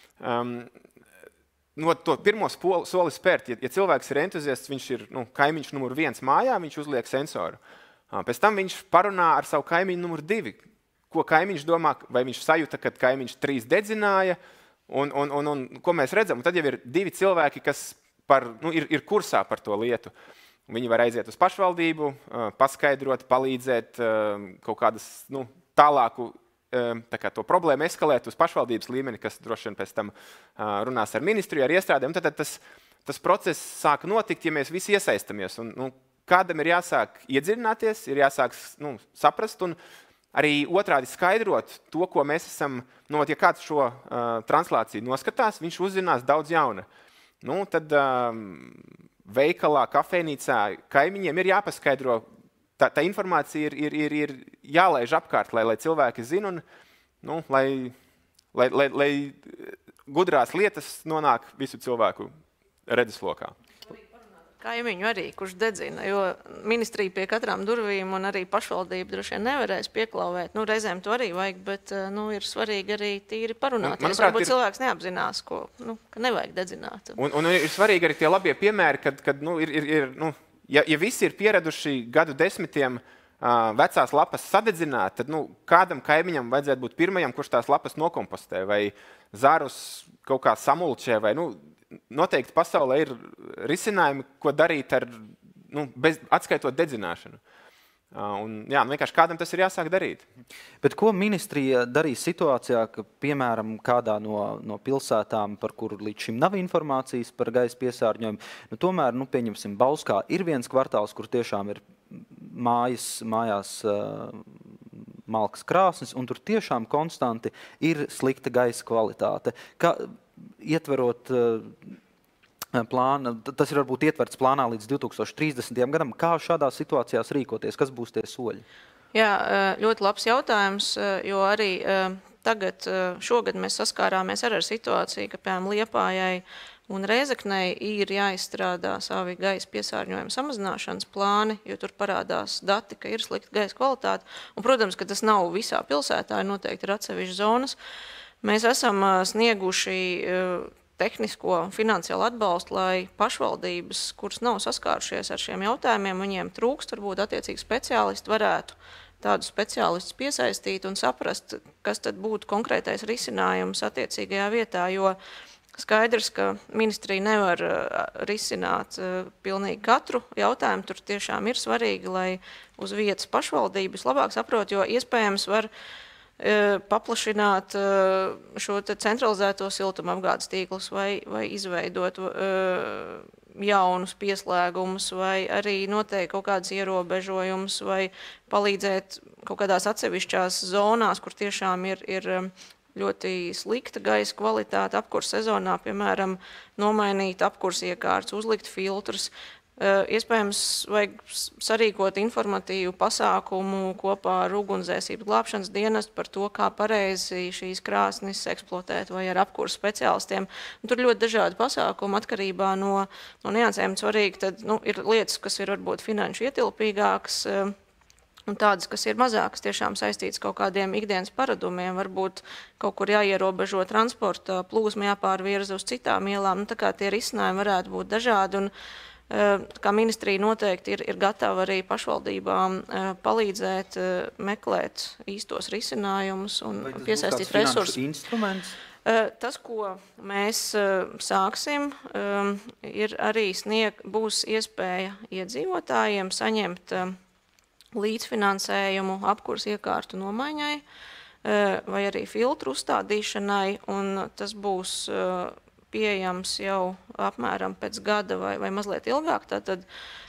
to pirmo soli spērt. Ja cilvēks ir entuziasts, viņš ir kaimiņš numur 1 mājā, viņš uzliek sensoru. Pēc tam viņš parunā ar savu kaimiņu numur 2. Ko kaimiņš domā, vai viņš sajūta, kad kaimiņš 3 dedzināja, un ko mēs redzam. Un tad jau ir 2 cilvēki, kas ir kursā par to lietu. Viņi var aiziet uz pašvaldību, paskaidrot, palīdzēt kaut kādas tālāku to problēmu eskalēt uz pašvaldības līmeni, kas droši vien pēc tam runās ar ministriju, ar iestrādēm. Tad tas process sāk notikt, ja mēs visi iesaistamies. Un, kādam ir jāsāk iedziļināties, ir jāsāk saprast un arī otrādi skaidrot to, ko mēs esam, ja kāds šo translāciju noskatās, viņš uzzinās daudz jauna. Tad veikalā, kafejnīcā kaimiņiem ir jāpaskaidro, tā informācija ir jālaiž apkārt, lai cilvēki zina un lai gudrās lietas nonāk visu cilvēku redzeslokā. Kaimiņu arī, kurš dedzina, jo ministrija pie katrām durvīm un arī pašvaldība droši vien nevarēs pieklauvēt. Reizēm to arī vajag, bet ir svarīgi arī tīri parunāties. Varbūt cilvēks neapzinās, ka nevajag dedzināt. Un ir svarīgi arī tie labie piemēri, kad ja visi ir pieraduši gadu desmitiem vecās lapas sadedzināt, tad kādam kaimiņam vajadzētu būt pirmajam, kurš tās lapas nokompostē vai zarus kaut kā samulčē vai noteikti pasaulē ir risinājumi, ko darīt ar, atskaitot dedzināšanu. Vienkārši kādam tas ir jāsāk darīt. Bet ko ministrija darīs situācijā, ka, piemēram, kādā no pilsētām, par kuru līdz šim nav informācijas par gaisa piesārņojumu, tomēr, pieņemsim, Bauskā ir viens kvartāls, kur tiešām ir mājās malkas krāsnes, un tur tiešām konstanti ir slikta gaisa kvalitāte. Kā ietverot plāna, tas ir varbūt ietverts plānā līdz 2030. gadam. Kā šādās situācijās rīkoties? Kas būs tie soļi? Jā, ļoti labs jautājums, jo arī šogad mēs saskārāmies ar situāciju, ka, piemēram, Liepājai un Rēzeknei ir jāizstrādā savi gaisa piesārņojuma samazināšanas plāni, jo tur parādās dati, ka ir slikta gaisa kvalitāte. Un, protams, ka tas nav visā pilsētā, noteikti ir atsevišķas zonas. Mēs esam snieguši tehnisko un finansiālu atbalstu, lai pašvaldības, kuras nav saskārušies ar šiem jautājumiem, viņiem trūkst, varbūt attiecīgi speciālisti varētu tādus speciālistus piesaistīt un saprast, kas tad būtu konkrētais risinājums attiecīgajā vietā, jo skaidrs, ka ministrija nevar risināt pilnīgi katru jautājumu. Tur tiešām ir svarīgi, lai uz vietas pašvaldības labāk saprot, jo iespējams var paplašināt šo centralizēto siltumapgādes tīklus vai izveidot jaunus pieslēgumus vai arī noteikt kaut kādas ierobežojumus vai palīdzēt kaut kādās atsevišķās zonās, kur tiešām ir ļoti slikta gaisa kvalitāte apkurs sezonā, piemēram, nomainīt apkurs iekārtas, uzlikt filtrus. Iespējams, vajag sarīkot informatīvu pasākumu kopā ar ugunsdzēsības glābšanas dienestu par to, kā pareizi šīs krāsnes eksploatēt vai ar apkurs speciālistiem. Tur ļoti dažādi pasākumi atkarībā no niansēm. Svarīgi tad, ir lietas, kas ir varbūt finanšu ietilpīgākas, un tādas, kas ir mazākas, tiešām saistītas kaut kādiem ikdienas paradumiem, varbūt kaut kur jāierobežo transporta plūsma, jāpārvirza uz citām ielām. Tā kā tie risinājumi varētu būt dažādi, un kā ministrija noteikti ir gatava arī pašvaldībām palīdzēt meklēt īstos risinājumus un piesaistīt resursus. Tas, ko mēs sāksim, ir arī būs iespēja iedzīvotājiem saņemt līdzfinansējumu apkurs iekārtu nomaiņai vai arī filtru uzstādīšanai, un tas būs pieejams jau apmēram pēc gada vai mazliet ilgāk. Tātad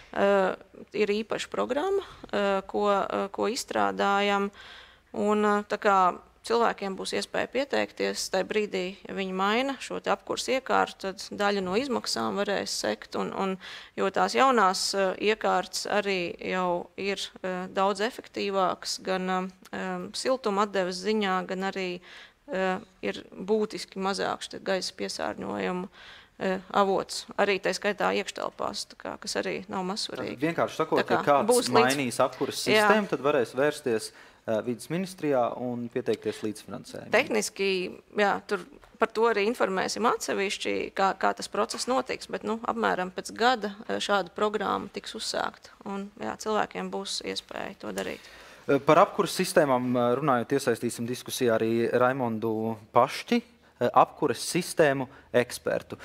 ir īpaša programma, ko izstrādājam, un tā kā cilvēkiem būs iespēja pieteikties, tajā brīdī, ja viņi maina šo te apkurs iekārtu, tad daļa no izmaksām varēs sekt, jo tās jaunās iekārtas arī jau ir daudz efektīvākas, gan siltuma atdeves ziņā, gan arī ir būtiski mazāks gaisa piesārņojumu avots, arī tā skaitā iekštelpās, kas arī nav mazsvarīgi. Vienkārši sakot, ka kāds mainīs apkuras sistēmu, tad varēs vērsties vides ministrijā un pieteikties līdzfinansējumu. Tehniski, tur par to arī informēsim atsevišķi, kā tas process notiks, bet apmēram pēc gada šāda programma tiks uzsākta, un cilvēkiem būs iespēja to darīt. Par apkuras sistēmām runājot, iesaistīsim diskusijā arī Raimondu Pašķi, apkuras sistēmu ekspertu.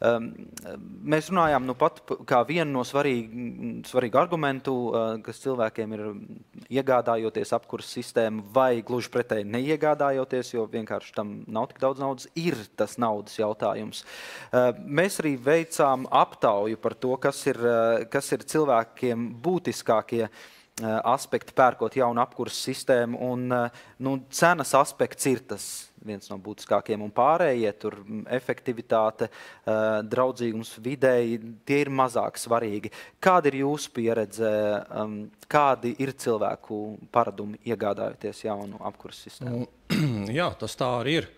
Mēs runājām pat kā vienu no svarīgu argumentu, kas cilvēkiem ir iegādājoties apkuras sistēmu vai gluži pretēji neiegādājoties, jo vienkārši tam nav tik daudz naudas, ir tas naudas jautājums. Mēs arī veicām aptauju par to, kas ir cilvēkiem būtiskākie aspekti pērkot jaunu apkuras sistēmu, un cenas aspekts ir tas viens no būtiskākiem, un pārējie tur efektivitāte, draudzīgums videi, tie ir mazāk svarīgi. Kāda ir jūsu pieredze, kādi ir cilvēku paradumi iegādājoties jaunu apkuras sistēmu? Jā, tas tā arī ir.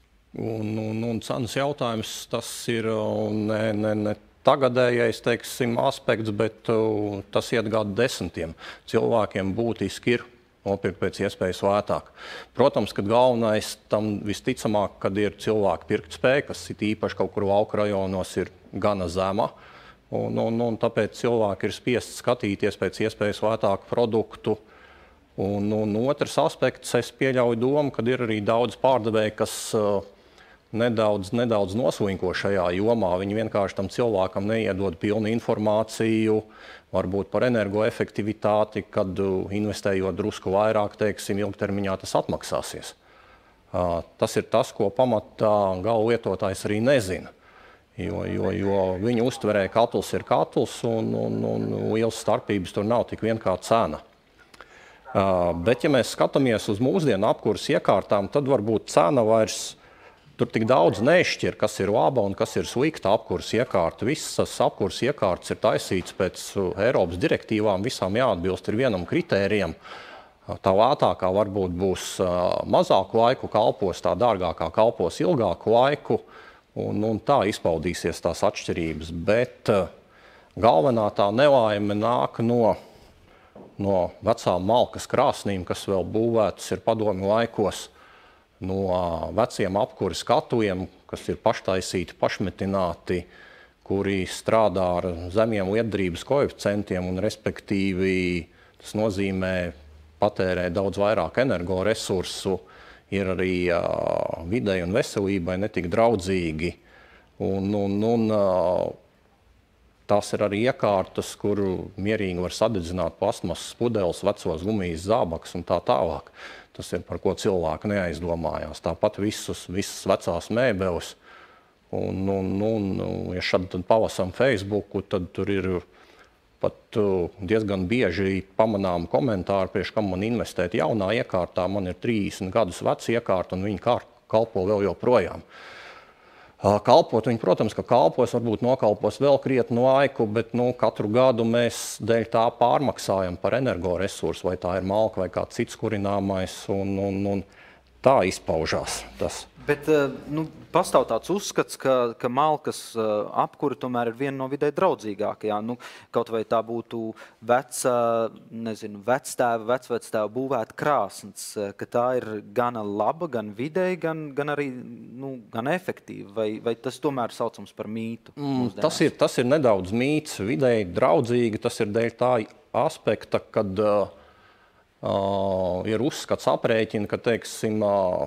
Un cenas jautājums, tas ir ne tagadējais, teiksim, aspekts, bet tas iet gadu desmitiem. Cilvēkiem būtiski ir nopirkt pēc iespējas lētāk. Protams, ka galvenais tam visticamāk, kad ir cilvēku pirktspēja, kas ir īpaši kaut kur lauku rajonos, ir gana zema. Un tāpēc cilvēki ir spiest skatīties pēc iespējas lētāku produktu. Un otrs aspekts, es pieļauju domu, kad ir arī daudz pārdevēju, kas nedaudz noslinko šajā jomā. Viņi vienkārši tam cilvēkam neiedod pilnu informāciju, varbūt par energoefektivitāti, kad investējot drusku vairāk, teiksim, ilgtermiņā tas atmaksāsies. Tas ir tas, ko pamatā gala lietotājs arī nezina. Jo viņa uztverē katls ir katls un lielas starpības tur nav tik vien kā cena. Bet, ja mēs skatāmies uz mūsdienu apkures iekārtām, tad varbūt cena vairs tur tik daudz nešķir, kas ir laba un kas ir slikta apkures iekārta. Visas apkures iekārtas ir taisītas pēc Eiropas direktīvām, visām jāatbilst ir vienam kritērijam. Tā lētākā varbūt būs mazāku laiku kalpos, tā dārgākā kalpos ilgāku laiku, un tā izpaudīsies tās atšķirības. Bet galvenā tā nelaime nāk no vecām malkas krāsnīm, kas vēl būvētas ir padomju laikos, no veciem apkuras katujiem, kas ir paštaisīti, pašmetināti, kuri strādā ar zemiem lietderības koeficientiem un respektīvi tas nozīmē patērē daudz vairāk energoresursu, ir arī videi un veselībai netik draudzīgi. Tās ir arī iekārtas, kuru mierīgi var sadedzināt plastmasas pudeles, vecos gumijas zābakus un tā tālāk. Tas ir, par ko cilvēki neaizdomājās. Tāpat visas vecās mēbeles. Ja šad palasam Facebooku, tad tur ir pat diezgan bieži pamanām komentāri, priekš kam man investēt jaunā iekārtā. Man ir 30 gadus veca iekārta un viņa kalpo vēl joprojām. Kalpot viņi, protams, ka kalpos, varbūt nokalpos vēl krietnu laiku, bet katru gadu mēs dēļ tā pārmaksājam par energoresursu, vai tā ir malka vai kāds cits kurināmais, un tā izpaužās tas. Bet pastāv tāds uzskats, ka malkas apkure tomēr ir viena no vidē draudzīgākajām. Kaut vai tā būtu vecvectēva būvēta krāsns, ka tā ir gana laba, gan videi, gan arī gan efektīva. Vai tas tomēr saucams par mītu? Tas ir nedaudz mīts, videi draudzīga. Tas ir dēļ tā aspekta, kad ir uzskats aprēķina, ka, teiksim,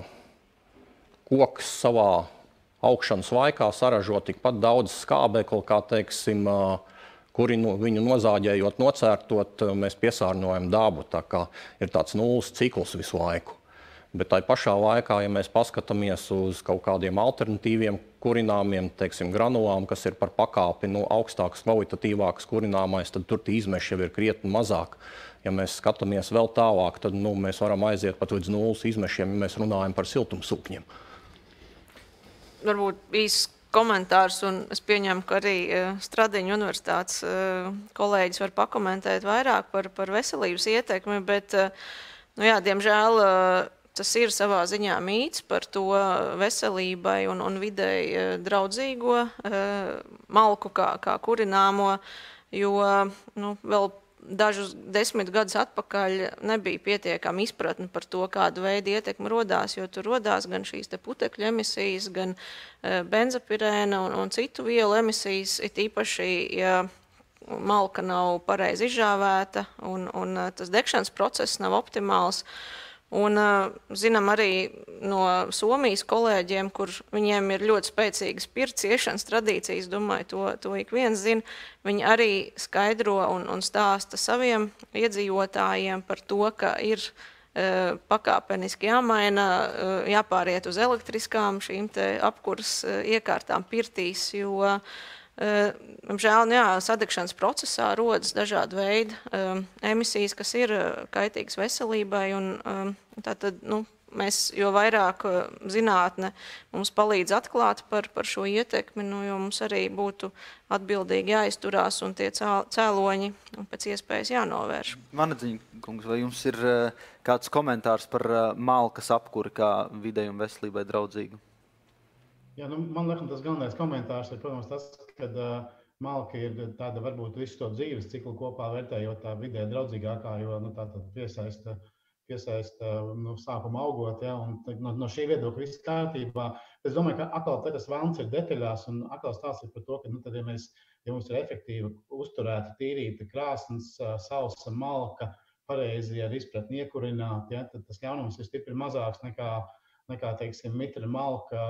koks savā augšanas laikā saražo tikpat daudz skābekli, kā, teiksim, kuri viņu nozāģējot, nocērtot, mēs piesārņojam dabu. Tā kā ir tāds nulles cikls visu laiku. Bet tai pašā laikā, ja mēs paskatāmies uz kaut kādiem alternatīviem kurināmiem, teiksim, granulām, kas ir par pakāpi augstāks, kvalitatīvāks kurināmais, tad tur tie izmeši jau ir krietni mazāk. Ja mēs skatāmies vēl tālāk, tad mēs varam aiziet pat līdz nulles izmešiem, ja mēs runājam par siltumsūkņiem. Varbūt īsts komentārs, un es pieņemu, ka arī Stradiņu universitātes kolēģis var pakomentēt vairāk par veselības ietekmi, bet, diemžēl, tas ir savā ziņā mīts par to veselībai un videi draudzīgo malku kā kurināmo, jo vēl dažus 10 gadus atpakaļ nebija pietiekami izpratni par to, kādu veidu ietekmi rodās, jo tur rodās gan šīs te putekļu emisijas, gan benzopirēna un citu vielu emisijas, it īpaši, ja malka nav pareizi izžāvēta un tas degšanas process nav optimāls. Un zinām arī no Somijas kolēģiem, kur viņiem ir ļoti spēcīgas pirciešanas tradīcijas, domāju, to ik viens zina, viņi arī skaidro un stāsta saviem iedzīvotājiem par to, ka ir pakāpeniski jāpāriet uz elektriskām šīm te apkuras iekārtām pirtīs, jo žēl, sadegšanas procesā rodas dažādi veidi emisijas, kas ir kaitīgas veselībai, un tātad, mēs, jo vairāk zinātne mums palīdz atklāt par šo ietekmi, jo mums arī būtu atbildīgi jāizturās un tie cēloņi pēc iespējas jānovērš. Vanedziņa kungs, vai jums ir kāds komentārs par malkas apkuri kā videi un veselībai draudzīgu? Jā, man liekas, tas galvenais komentārs ir, protams, tas, kad malka ir tāda varbūt visu to dzīves ciklu kopā vērtējot tā vidē draudzīgākā, jo tātad piesaista sākuma augot, un no šī viedokļa viss kārtībā. Es domāju, ka atkal tas velns ir detaļās, un atkal stāsts ir par to, ka tad, ja mums ir efektīva uzturēta, tīrīta krāsns, sausa malka, pareizi ar izpratni iekurināt, tad tas ļaunums ir stipri mazāks nekā nekā teiksim, mitra malka,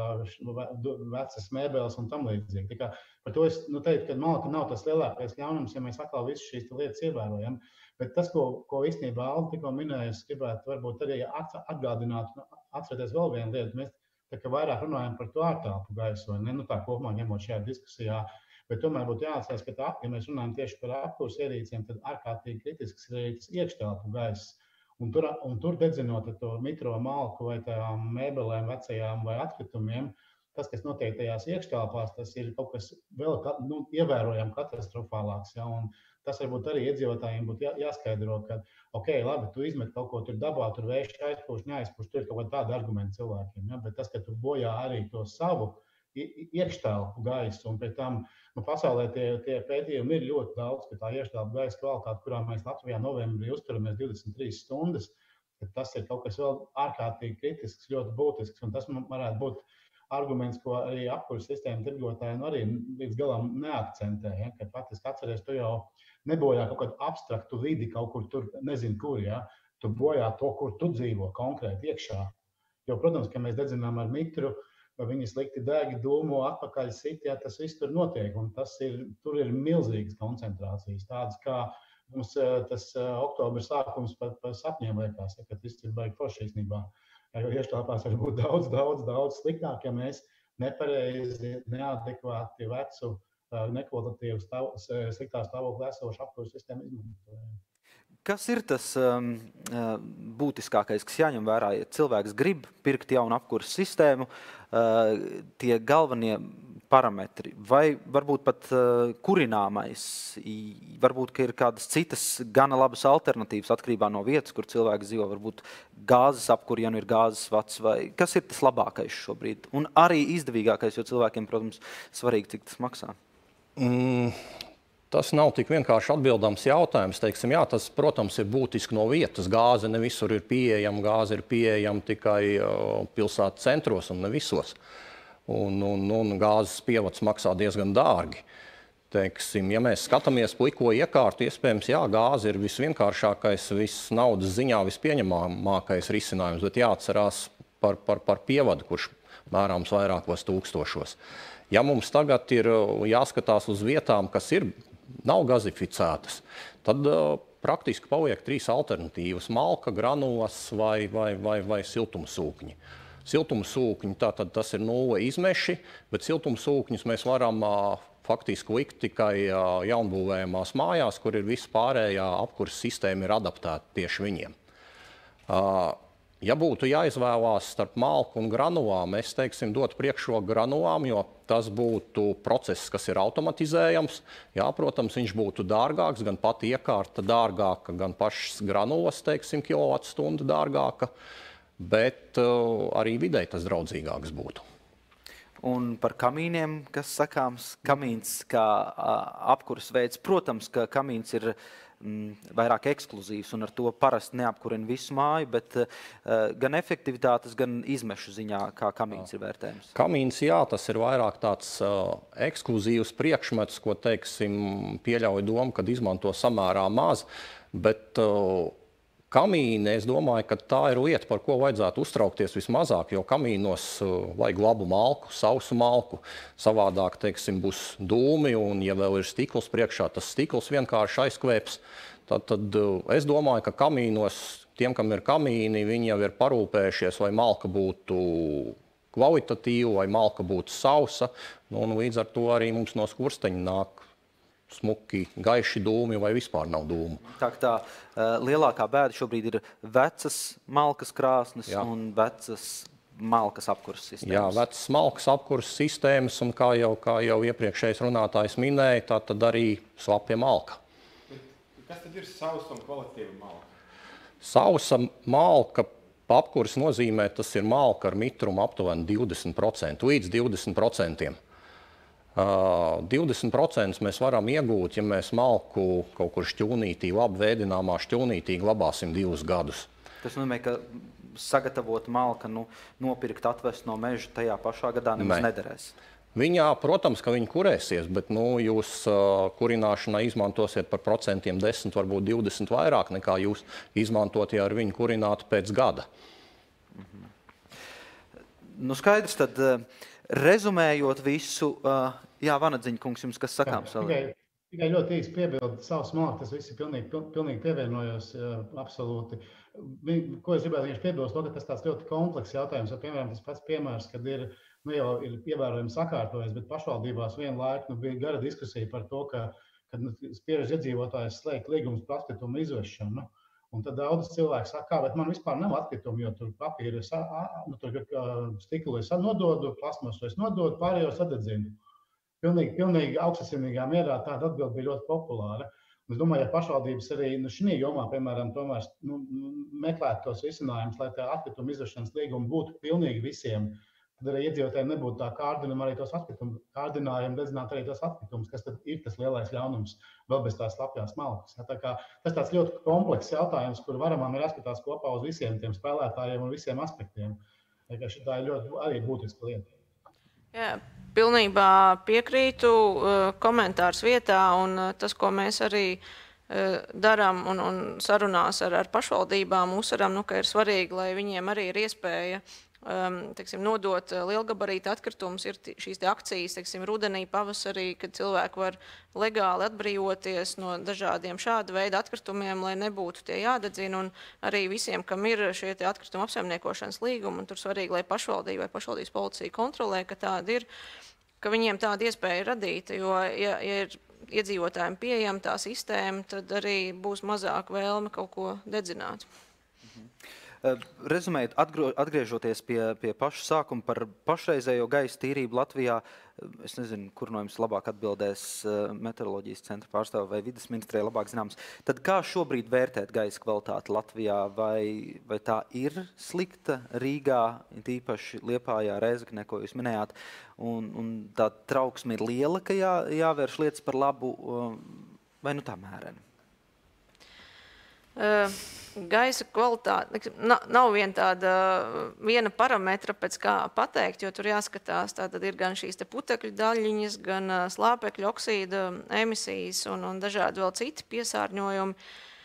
vecas mēbeles un tam līdzīgi. Tā kā par to es teiktu, ka malka nav tas lielākais ļaunums, ja mēs atkal visas šīs lietas ievērojam. Bet tas, ko īstenībā Alda tikko minēja, es gribētu varbūt arī atgādināt, atcerēties vēl vienu lietu. Mēs tā kā vairāk runājam par to ārtelpu gaisu, vai ne? Tā kopumā ņemot šajā diskusijā. Bet tomēr būtu jāatcerās, ka ja mēs runājam tieši par apkures ierīcēm, tad ārkārtīgi kritisks ir arī tas iekštelpu gaiss. Un tur dedzinot to mitro malku vai tām mēbelēm vecajām vai atkritumiem, tas, kas notiek tajās iekštelpās, tas ir kaut kas vēl ievērojami katastrofālāks. Ja? Un tas varbūt arī iedzīvotājiem būtu jāskaidro, ka, labi, tu izmet kaut ko tur dabā, tur vējš aizpūš, neaizpūš, tur ir kaut kāda tāda argumenta cilvēkiem. Ja? Bet tas, ka tu bojā arī to savu iekštelpu gaisu, un pēc tam pasaulē tie pētījumi ir ļoti daudz, ka tā iekštelpu gaisa kvalitāte, kurā mēs Latvijā novembrī uzturamies 23 stundas, tas ir kaut kas vēl ārkārtīgi kritisks, ļoti būtisks, un tas varētu būt arguments, ko arī apkures sistēma tirgotāji arī līdz galam neakcentē. Ja? Kad faktiski atceries, tu jau nebojā kaut kādu abstraktu vidi kaut kur tur, nezinu kur, ja? Tu bojā to, kur tu dzīvo konkrēti iekšā. Jo, protams, ka mēs dedzinām ar mitru, vai viņi slikti degi, dūmo, atpakaļ sit, ja tas viss tur notiek. Un tur ir milzīgas koncentrācijas, tādas kā mums tas oktobra sākums par sapņiem liekas, ja, ka viss ir baigi forši īstenībā. Jo iekštelpās var būt daudz sliktāk, ja mēs nepareizi, neadekvāti vecu, nekvalitatīvu sliktā stāvokļa esošu apkures sistēmu izmantojam. Kas ir tas būtiskākais, kas jāņem vērā, ja cilvēks grib pirkt jaunu apkures sistēmu, tie galvenie parametri, vai varbūt pat kurināmais, varbūt, ka ir kādas citas gana labas alternatīvas atkarībā no vietas, kur cilvēks dzīvo, varbūt gāzes apkuri, ja nu ir gāzes vats, vai kas ir tas labākais šobrīd? Un arī izdevīgākais, jo cilvēkiem, protams, svarīgi, cik tas maksā. Tas nav tik vienkārši atbildams jautājums. Teiksim, jā, tas, protams, ir būtiski no vietas. Gāze ne visur ir pieejama, gāze ir pieejama tikai pilsētas centros un ne visos. Un gāzes pievads maksā diezgan dārgi. Teiksim, ja mēs skatāmies pliko iekārtu, iespējams, jā, gāze ir visvienkāršākais, viss naudas ziņā vispieņemamākais risinājums, bet jāatcerās par pievadu, kurš mērāms vairākos tūkstošos. Ja mums tagad ir jāskatās uz vietām, kas nav gazificētas, tad praktiski paliek 3 alternatīvas – malka, granulas vai siltumsūkņi. Siltumsūkņi, tātad tas ir 0 izmeši, bet siltumsūkņus mēs varam faktiski likt tikai jaunbūvējamās mājās, kur ir viss pārējā apkures sistēma ir adaptēta tieši viņiem. Ja būtu jāizvēlās starp malku un granulām, es teiksim, dotu priekšroku granulām, jo tas būtu process, kas ir automatizējams. Jā, protams, viņš būtu dārgāks, gan pati iekārta dārgāka, gan pašas granulas, teiksim, kilovatstundu dārgāka, bet arī videi tas draudzīgāks būtu. Un par kamīniem, kas sakāms, kamīns kā apkuras veids, protams, ka kamīns ir vairāk ekskluzīvs un ar to parasti neapkurina visu māju, bet gan efektivitātes, gan izmešu ziņā, kā kamīns ir vērtējums. Kamīns, jā, tas ir vairāk tāds ekskluzīvs priekšmets, ko, teiksim, pieļauj domu, kad izmanto samērā maz, bet kamīni, es domāju, ka tā ir lieta, par ko vajadzētu uztraukties vismazāk, jo kamīnos vajag labu malku, sausu malku. Savādāk, teiksim, būs dūmi, un ja vēl ir stikls priekšā, tas stikls vienkārši aizkvēps. Tad es domāju, ka kamīnos, tiem, kam ir kamīni, viņi jau ir parūpējušies, lai malka būtu kvalitatīva, vai malka būtu sausa, un līdz ar to arī mums no skursteņa nāk smuki, gaiši dūmi vai vispār nav dūmu. Tā lielākā bēda šobrīd ir vecas malkas krāsnes un vecas malkas apkuras sistēmas. Jā, vecas malkas apkuras sistēmas un kā jau iepriekšējais runātājs minēja, tā tad arī slapja malka. Kas tad ir sausa un kvalitīva malka? Sausa malka apkuras nozīmē, tas ir malka ar mitrumu aptuveni 20%, līdz 20%. 20% mēs varam iegūt, ja mēs malku kaut kur šķūnītī, labi vēdināmā šķūnītī glabāsim 2 gadus. Tas nozīmē, ka sagatavot malka, nopirkt, atvest no meža tajā pašā gadā nemaz nederēs. Viņā, protams, ka viņi kurēsies, bet jūs kurināšanai izmantosiet par procentiem 10, varbūt 20 vairāk nekā jūs izmantot, ja ar viņu kurinātu pēc gada. Nu skaidrs, tad rezumējot visu, jā, Vanadziņa kungs, jums kas sakāms? Tikai ļoti īsti piebildu savus malku, tas viss ir pilnīgi pievienojos, absolūti. Ko es gribētu vienkārši piebilst, ka tas tāds ļoti komplekss jautājums, piemēram, tas pats piemērs, kad ir ievērojami sakārtojies, bet pašvaldībās vienlaikus bija gara diskusija par to, kad spiež iedzīvotājs slēgt līgumus par atkritumu izvešanu. Un tad daudz cilvēku saka, bet man vispār nav atkritumu, jo tur papīru tur stiklu es nododu, plasmasu es nododu, pārējo sadedzinu. Pilnīgi augstasinīgā mierā tāda atbilde bija ļoti populāra. Es domāju, ja pašvaldības arī šī jomā, piemēram, tomēr meklētu tos risinājumus, lai tā atkrituma izvešanas līguma būtu pilnīgi visiem, tad arī iedzīvotājiem nebūtu tā kārdinājuma arī tos atkritumus, kārdinājumi dedzināt arī tos atkritumus, kas tad ir tas lielais ļaunums, vēl bez tās slapjās malkas. Tā kā tas tāds ļoti komplekss jautājums, kur varamām ir jāskatās kopā uz visiem tiem spēlētājiem un visiem aspektiem. Tā ir ļoti arī būtiska lieta. Jā, pilnībā piekrītu, komentārs vietā, un tas, ko mēs arī darām un sarunās ar pašvaldībām, uzsveram, ka ir svarīgi, lai viņiem arī ir iespēja nodot lielgabarīta atkritumus, ir šīs akcijas, rudenī, pavasarī, kad cilvēki var legāli atbrīvoties no dažādiem šāda veida atkritumiem, lai nebūtu tie jādedzina, un arī visiem, kam ir šie atkrituma apsaimniekošanas līgumi, un tur svarīgi, lai pašvaldība vai pašvaldības policija kontrolē, ka tāda ir, ka viņiem tāda iespēja ir radīta, jo, ja ir iedzīvotājiem pieejama tā sistēma, tad arī būs mazāk vēlme kaut ko dedzināt. Rezumējot, atgriežoties pie paša sākuma par pašreizējo gaisa tīrību Latvijā, es nezinu, kur no jums labāk atbildēs meteoroloģijas centra pārstāve vai vides ministrija labāk zināms, tad kā šobrīd vērtēt gaisa kvalitāti Latvijā, vai tā ir slikta Rīgā, tīpaši Liepājā, Rēzeknē, ko jūs minējāt, un tā trauksme ir liela, ka jāvērš lietas par labu, vai tā mēreni? Gaisa kvalitāte nav viena parametra pēc kā pateikt, jo tur jāskatās, tātad ir gan šīs putekļu daļiņas, gan slāpekļu oksīda emisijas un dažādi vēl citi piesārņojumi.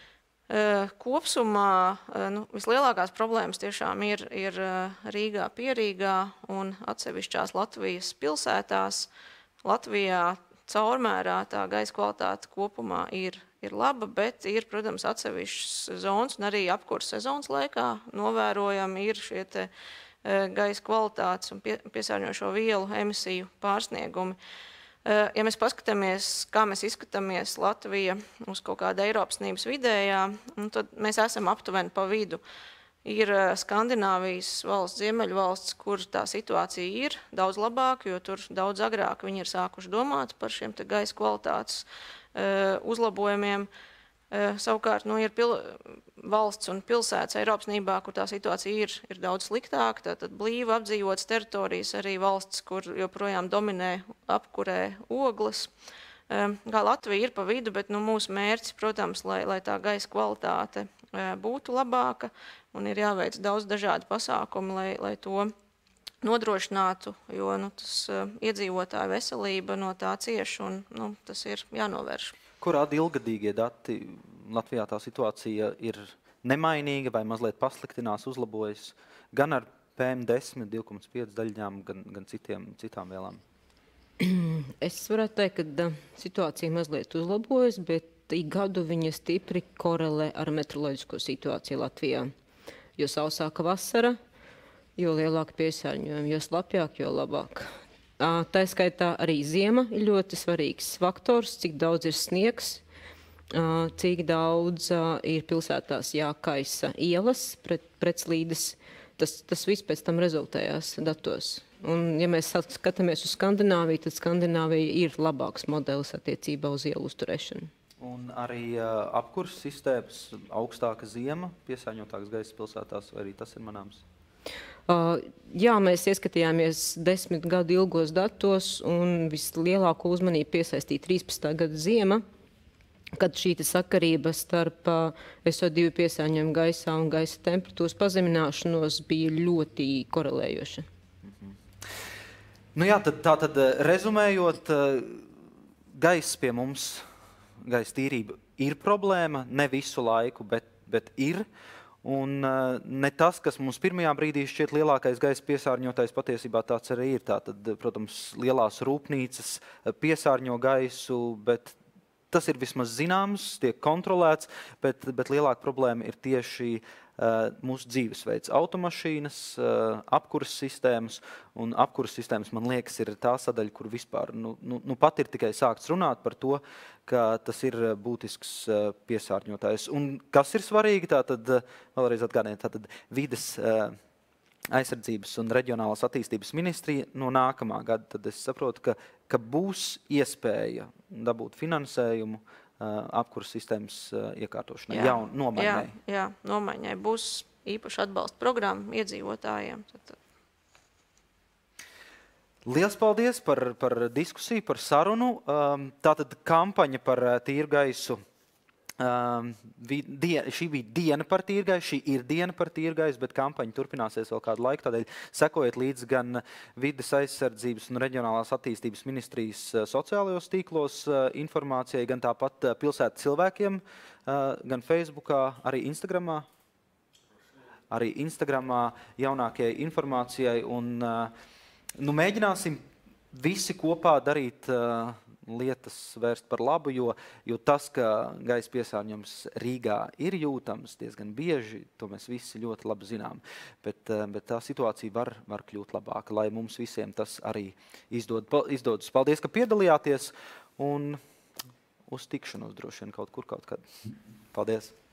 Kopsumā vislielākās problēmas tiešām ir Rīgā, Pierīgā un atsevišķās Latvijas pilsētās. Latvijā caurmērā tā gaisa kvalitāte kopumā ir laba, bet ir, protams, atsevišķas zonas un arī apkurs sezonas laikā novērojami ir šie gaisa kvalitātes un piesārņojošo vielu emisiju pārsniegumi. Ja mēs paskatāmies, kā mēs izskatāmies Latvija uz kaut kāda Eiropas Savienības vidējā, tad mēs esam aptuveni pa vidu. Ir Skandināvijas valsts, Ziemeļvalsts, kur tā situācija ir daudz labāka, jo tur daudz agrāk viņi ir sākuši domāt par šiem gaisa kvalitātes uzlabojumiem. Savukārt, ir valsts un pilsētas Eiropas Savienībā, kur tā situācija ir daudz sliktāka, tātad blīvi apdzīvotas teritorijas, arī valsts, kur joprojām dominē apkurē ogles. Kā Latvija ir pa vidu, bet mūsu mērķis, protams, lai tā gaisa kvalitāte būtu labāka, un ir jāveic daudz dažādi pasākumi, lai to nodrošinātu, jo tas iedzīvotāju veselība no tā cieš, un tas ir jānovērš. Kur rāda ilgadīgie dati? Latvijā tā situācija ir nemainīga vai mazliet pasliktinās, uzlabojas gan ar PM10, 2,5 daļiņām, gan citām vielām? Es varētu teikt, ka situācija mazliet uzlabojas, bet ik gadu viņa stipri korelē ar meteoroloģisko situāciju Latvijā. Jo sausāka vasara, jo lielāka piesārņojuma, jo slapjāk, jo labāk. Tā skaitā arī ziema ir ļoti svarīgs faktors, cik daudz ir sniegs, cik daudz ir pilsētās jākaisa ielas, pretslīdes. Tas viss pēc tam rezultējās datos. Un, ja mēs skatāmies uz Skandināviju, tad Skandināvija ir labāks modelis attiecībā uz ielu uzturēšanu. Un arī apkurses sistēmas, augstāka ziema, piesārņotāks gaisa pilsētās, vai arī tas ir manāms? Jā, mēs ieskatījāmies 10 gadu ilgos datos un vislielāko uzmanību piesaistīja 13. gada ziema, kad šī sakarība starp SO2 piesārņojumu gaisā un gaisa temperatūras pazemināšanos bija ļoti korelējoša. Jā, tātad rezumējot, gaisa pie mums, gaisa tīrība ir problēma, ne visu laiku, bet ir. Un ne tas, kas mums pirmajā brīdī šķiet lielākais gaisa piesārņotājs, patiesībā tāds arī ir. Tātad, protams, lielās rūpnīcas piesārņo gaisu, bet tas ir vismaz zināms, tiek kontrolēts, bet lielāka problēma ir tieši mūsu dzīvesveids. Automašīnas, apkuras sistēmas, un apkuras sistēmas, man liekas, ir tā sadaļa, kur vispār pat ir tikai sākts runāt par to, ka tas ir būtisks piesārņotājs. Un kas ir svarīgi, tātad, vēlreiz atgādiniet, tātad vides aizsardzības un reģionālās attīstības ministrija no nākamā gada, tad es saprotu, ka būs iespēja dabūt finansējumu apkuras sistēmas iekārtošanai, nomaiņai. Jā, nomaiņai būs īpaši atbalsta programma iedzīvotājiem. Liels paldies par diskusiju, par sarunu. Tātad kampaņa par tīru gaisu. Šī bija diena par tīru gaisu, šī ir diena par tīru gaisu, bet kampaņa turpināsies vēl kādu laiku. Tādēļ sekojiet līdz gan vides aizsardzības un reģionālās attīstības ministrijas sociālajos tīklos informācijai, gan tāpat pilsētas cilvēkiem, gan Facebookā, arī Instagramā. Arī Instagramā jaunākajai informācijai. Un, mēģināsim visi kopā darīt lietas vērst par labu, jo tas, ka gaisa piesārņojums Rīgā ir jūtams diezgan bieži, to mēs visi ļoti labi zinām. Bet tā situācija var kļūt labāka, lai mums visiem tas arī izdodas. Paldies, ka piedalījāties un uz tikšanos droši vien kaut kad. Paldies!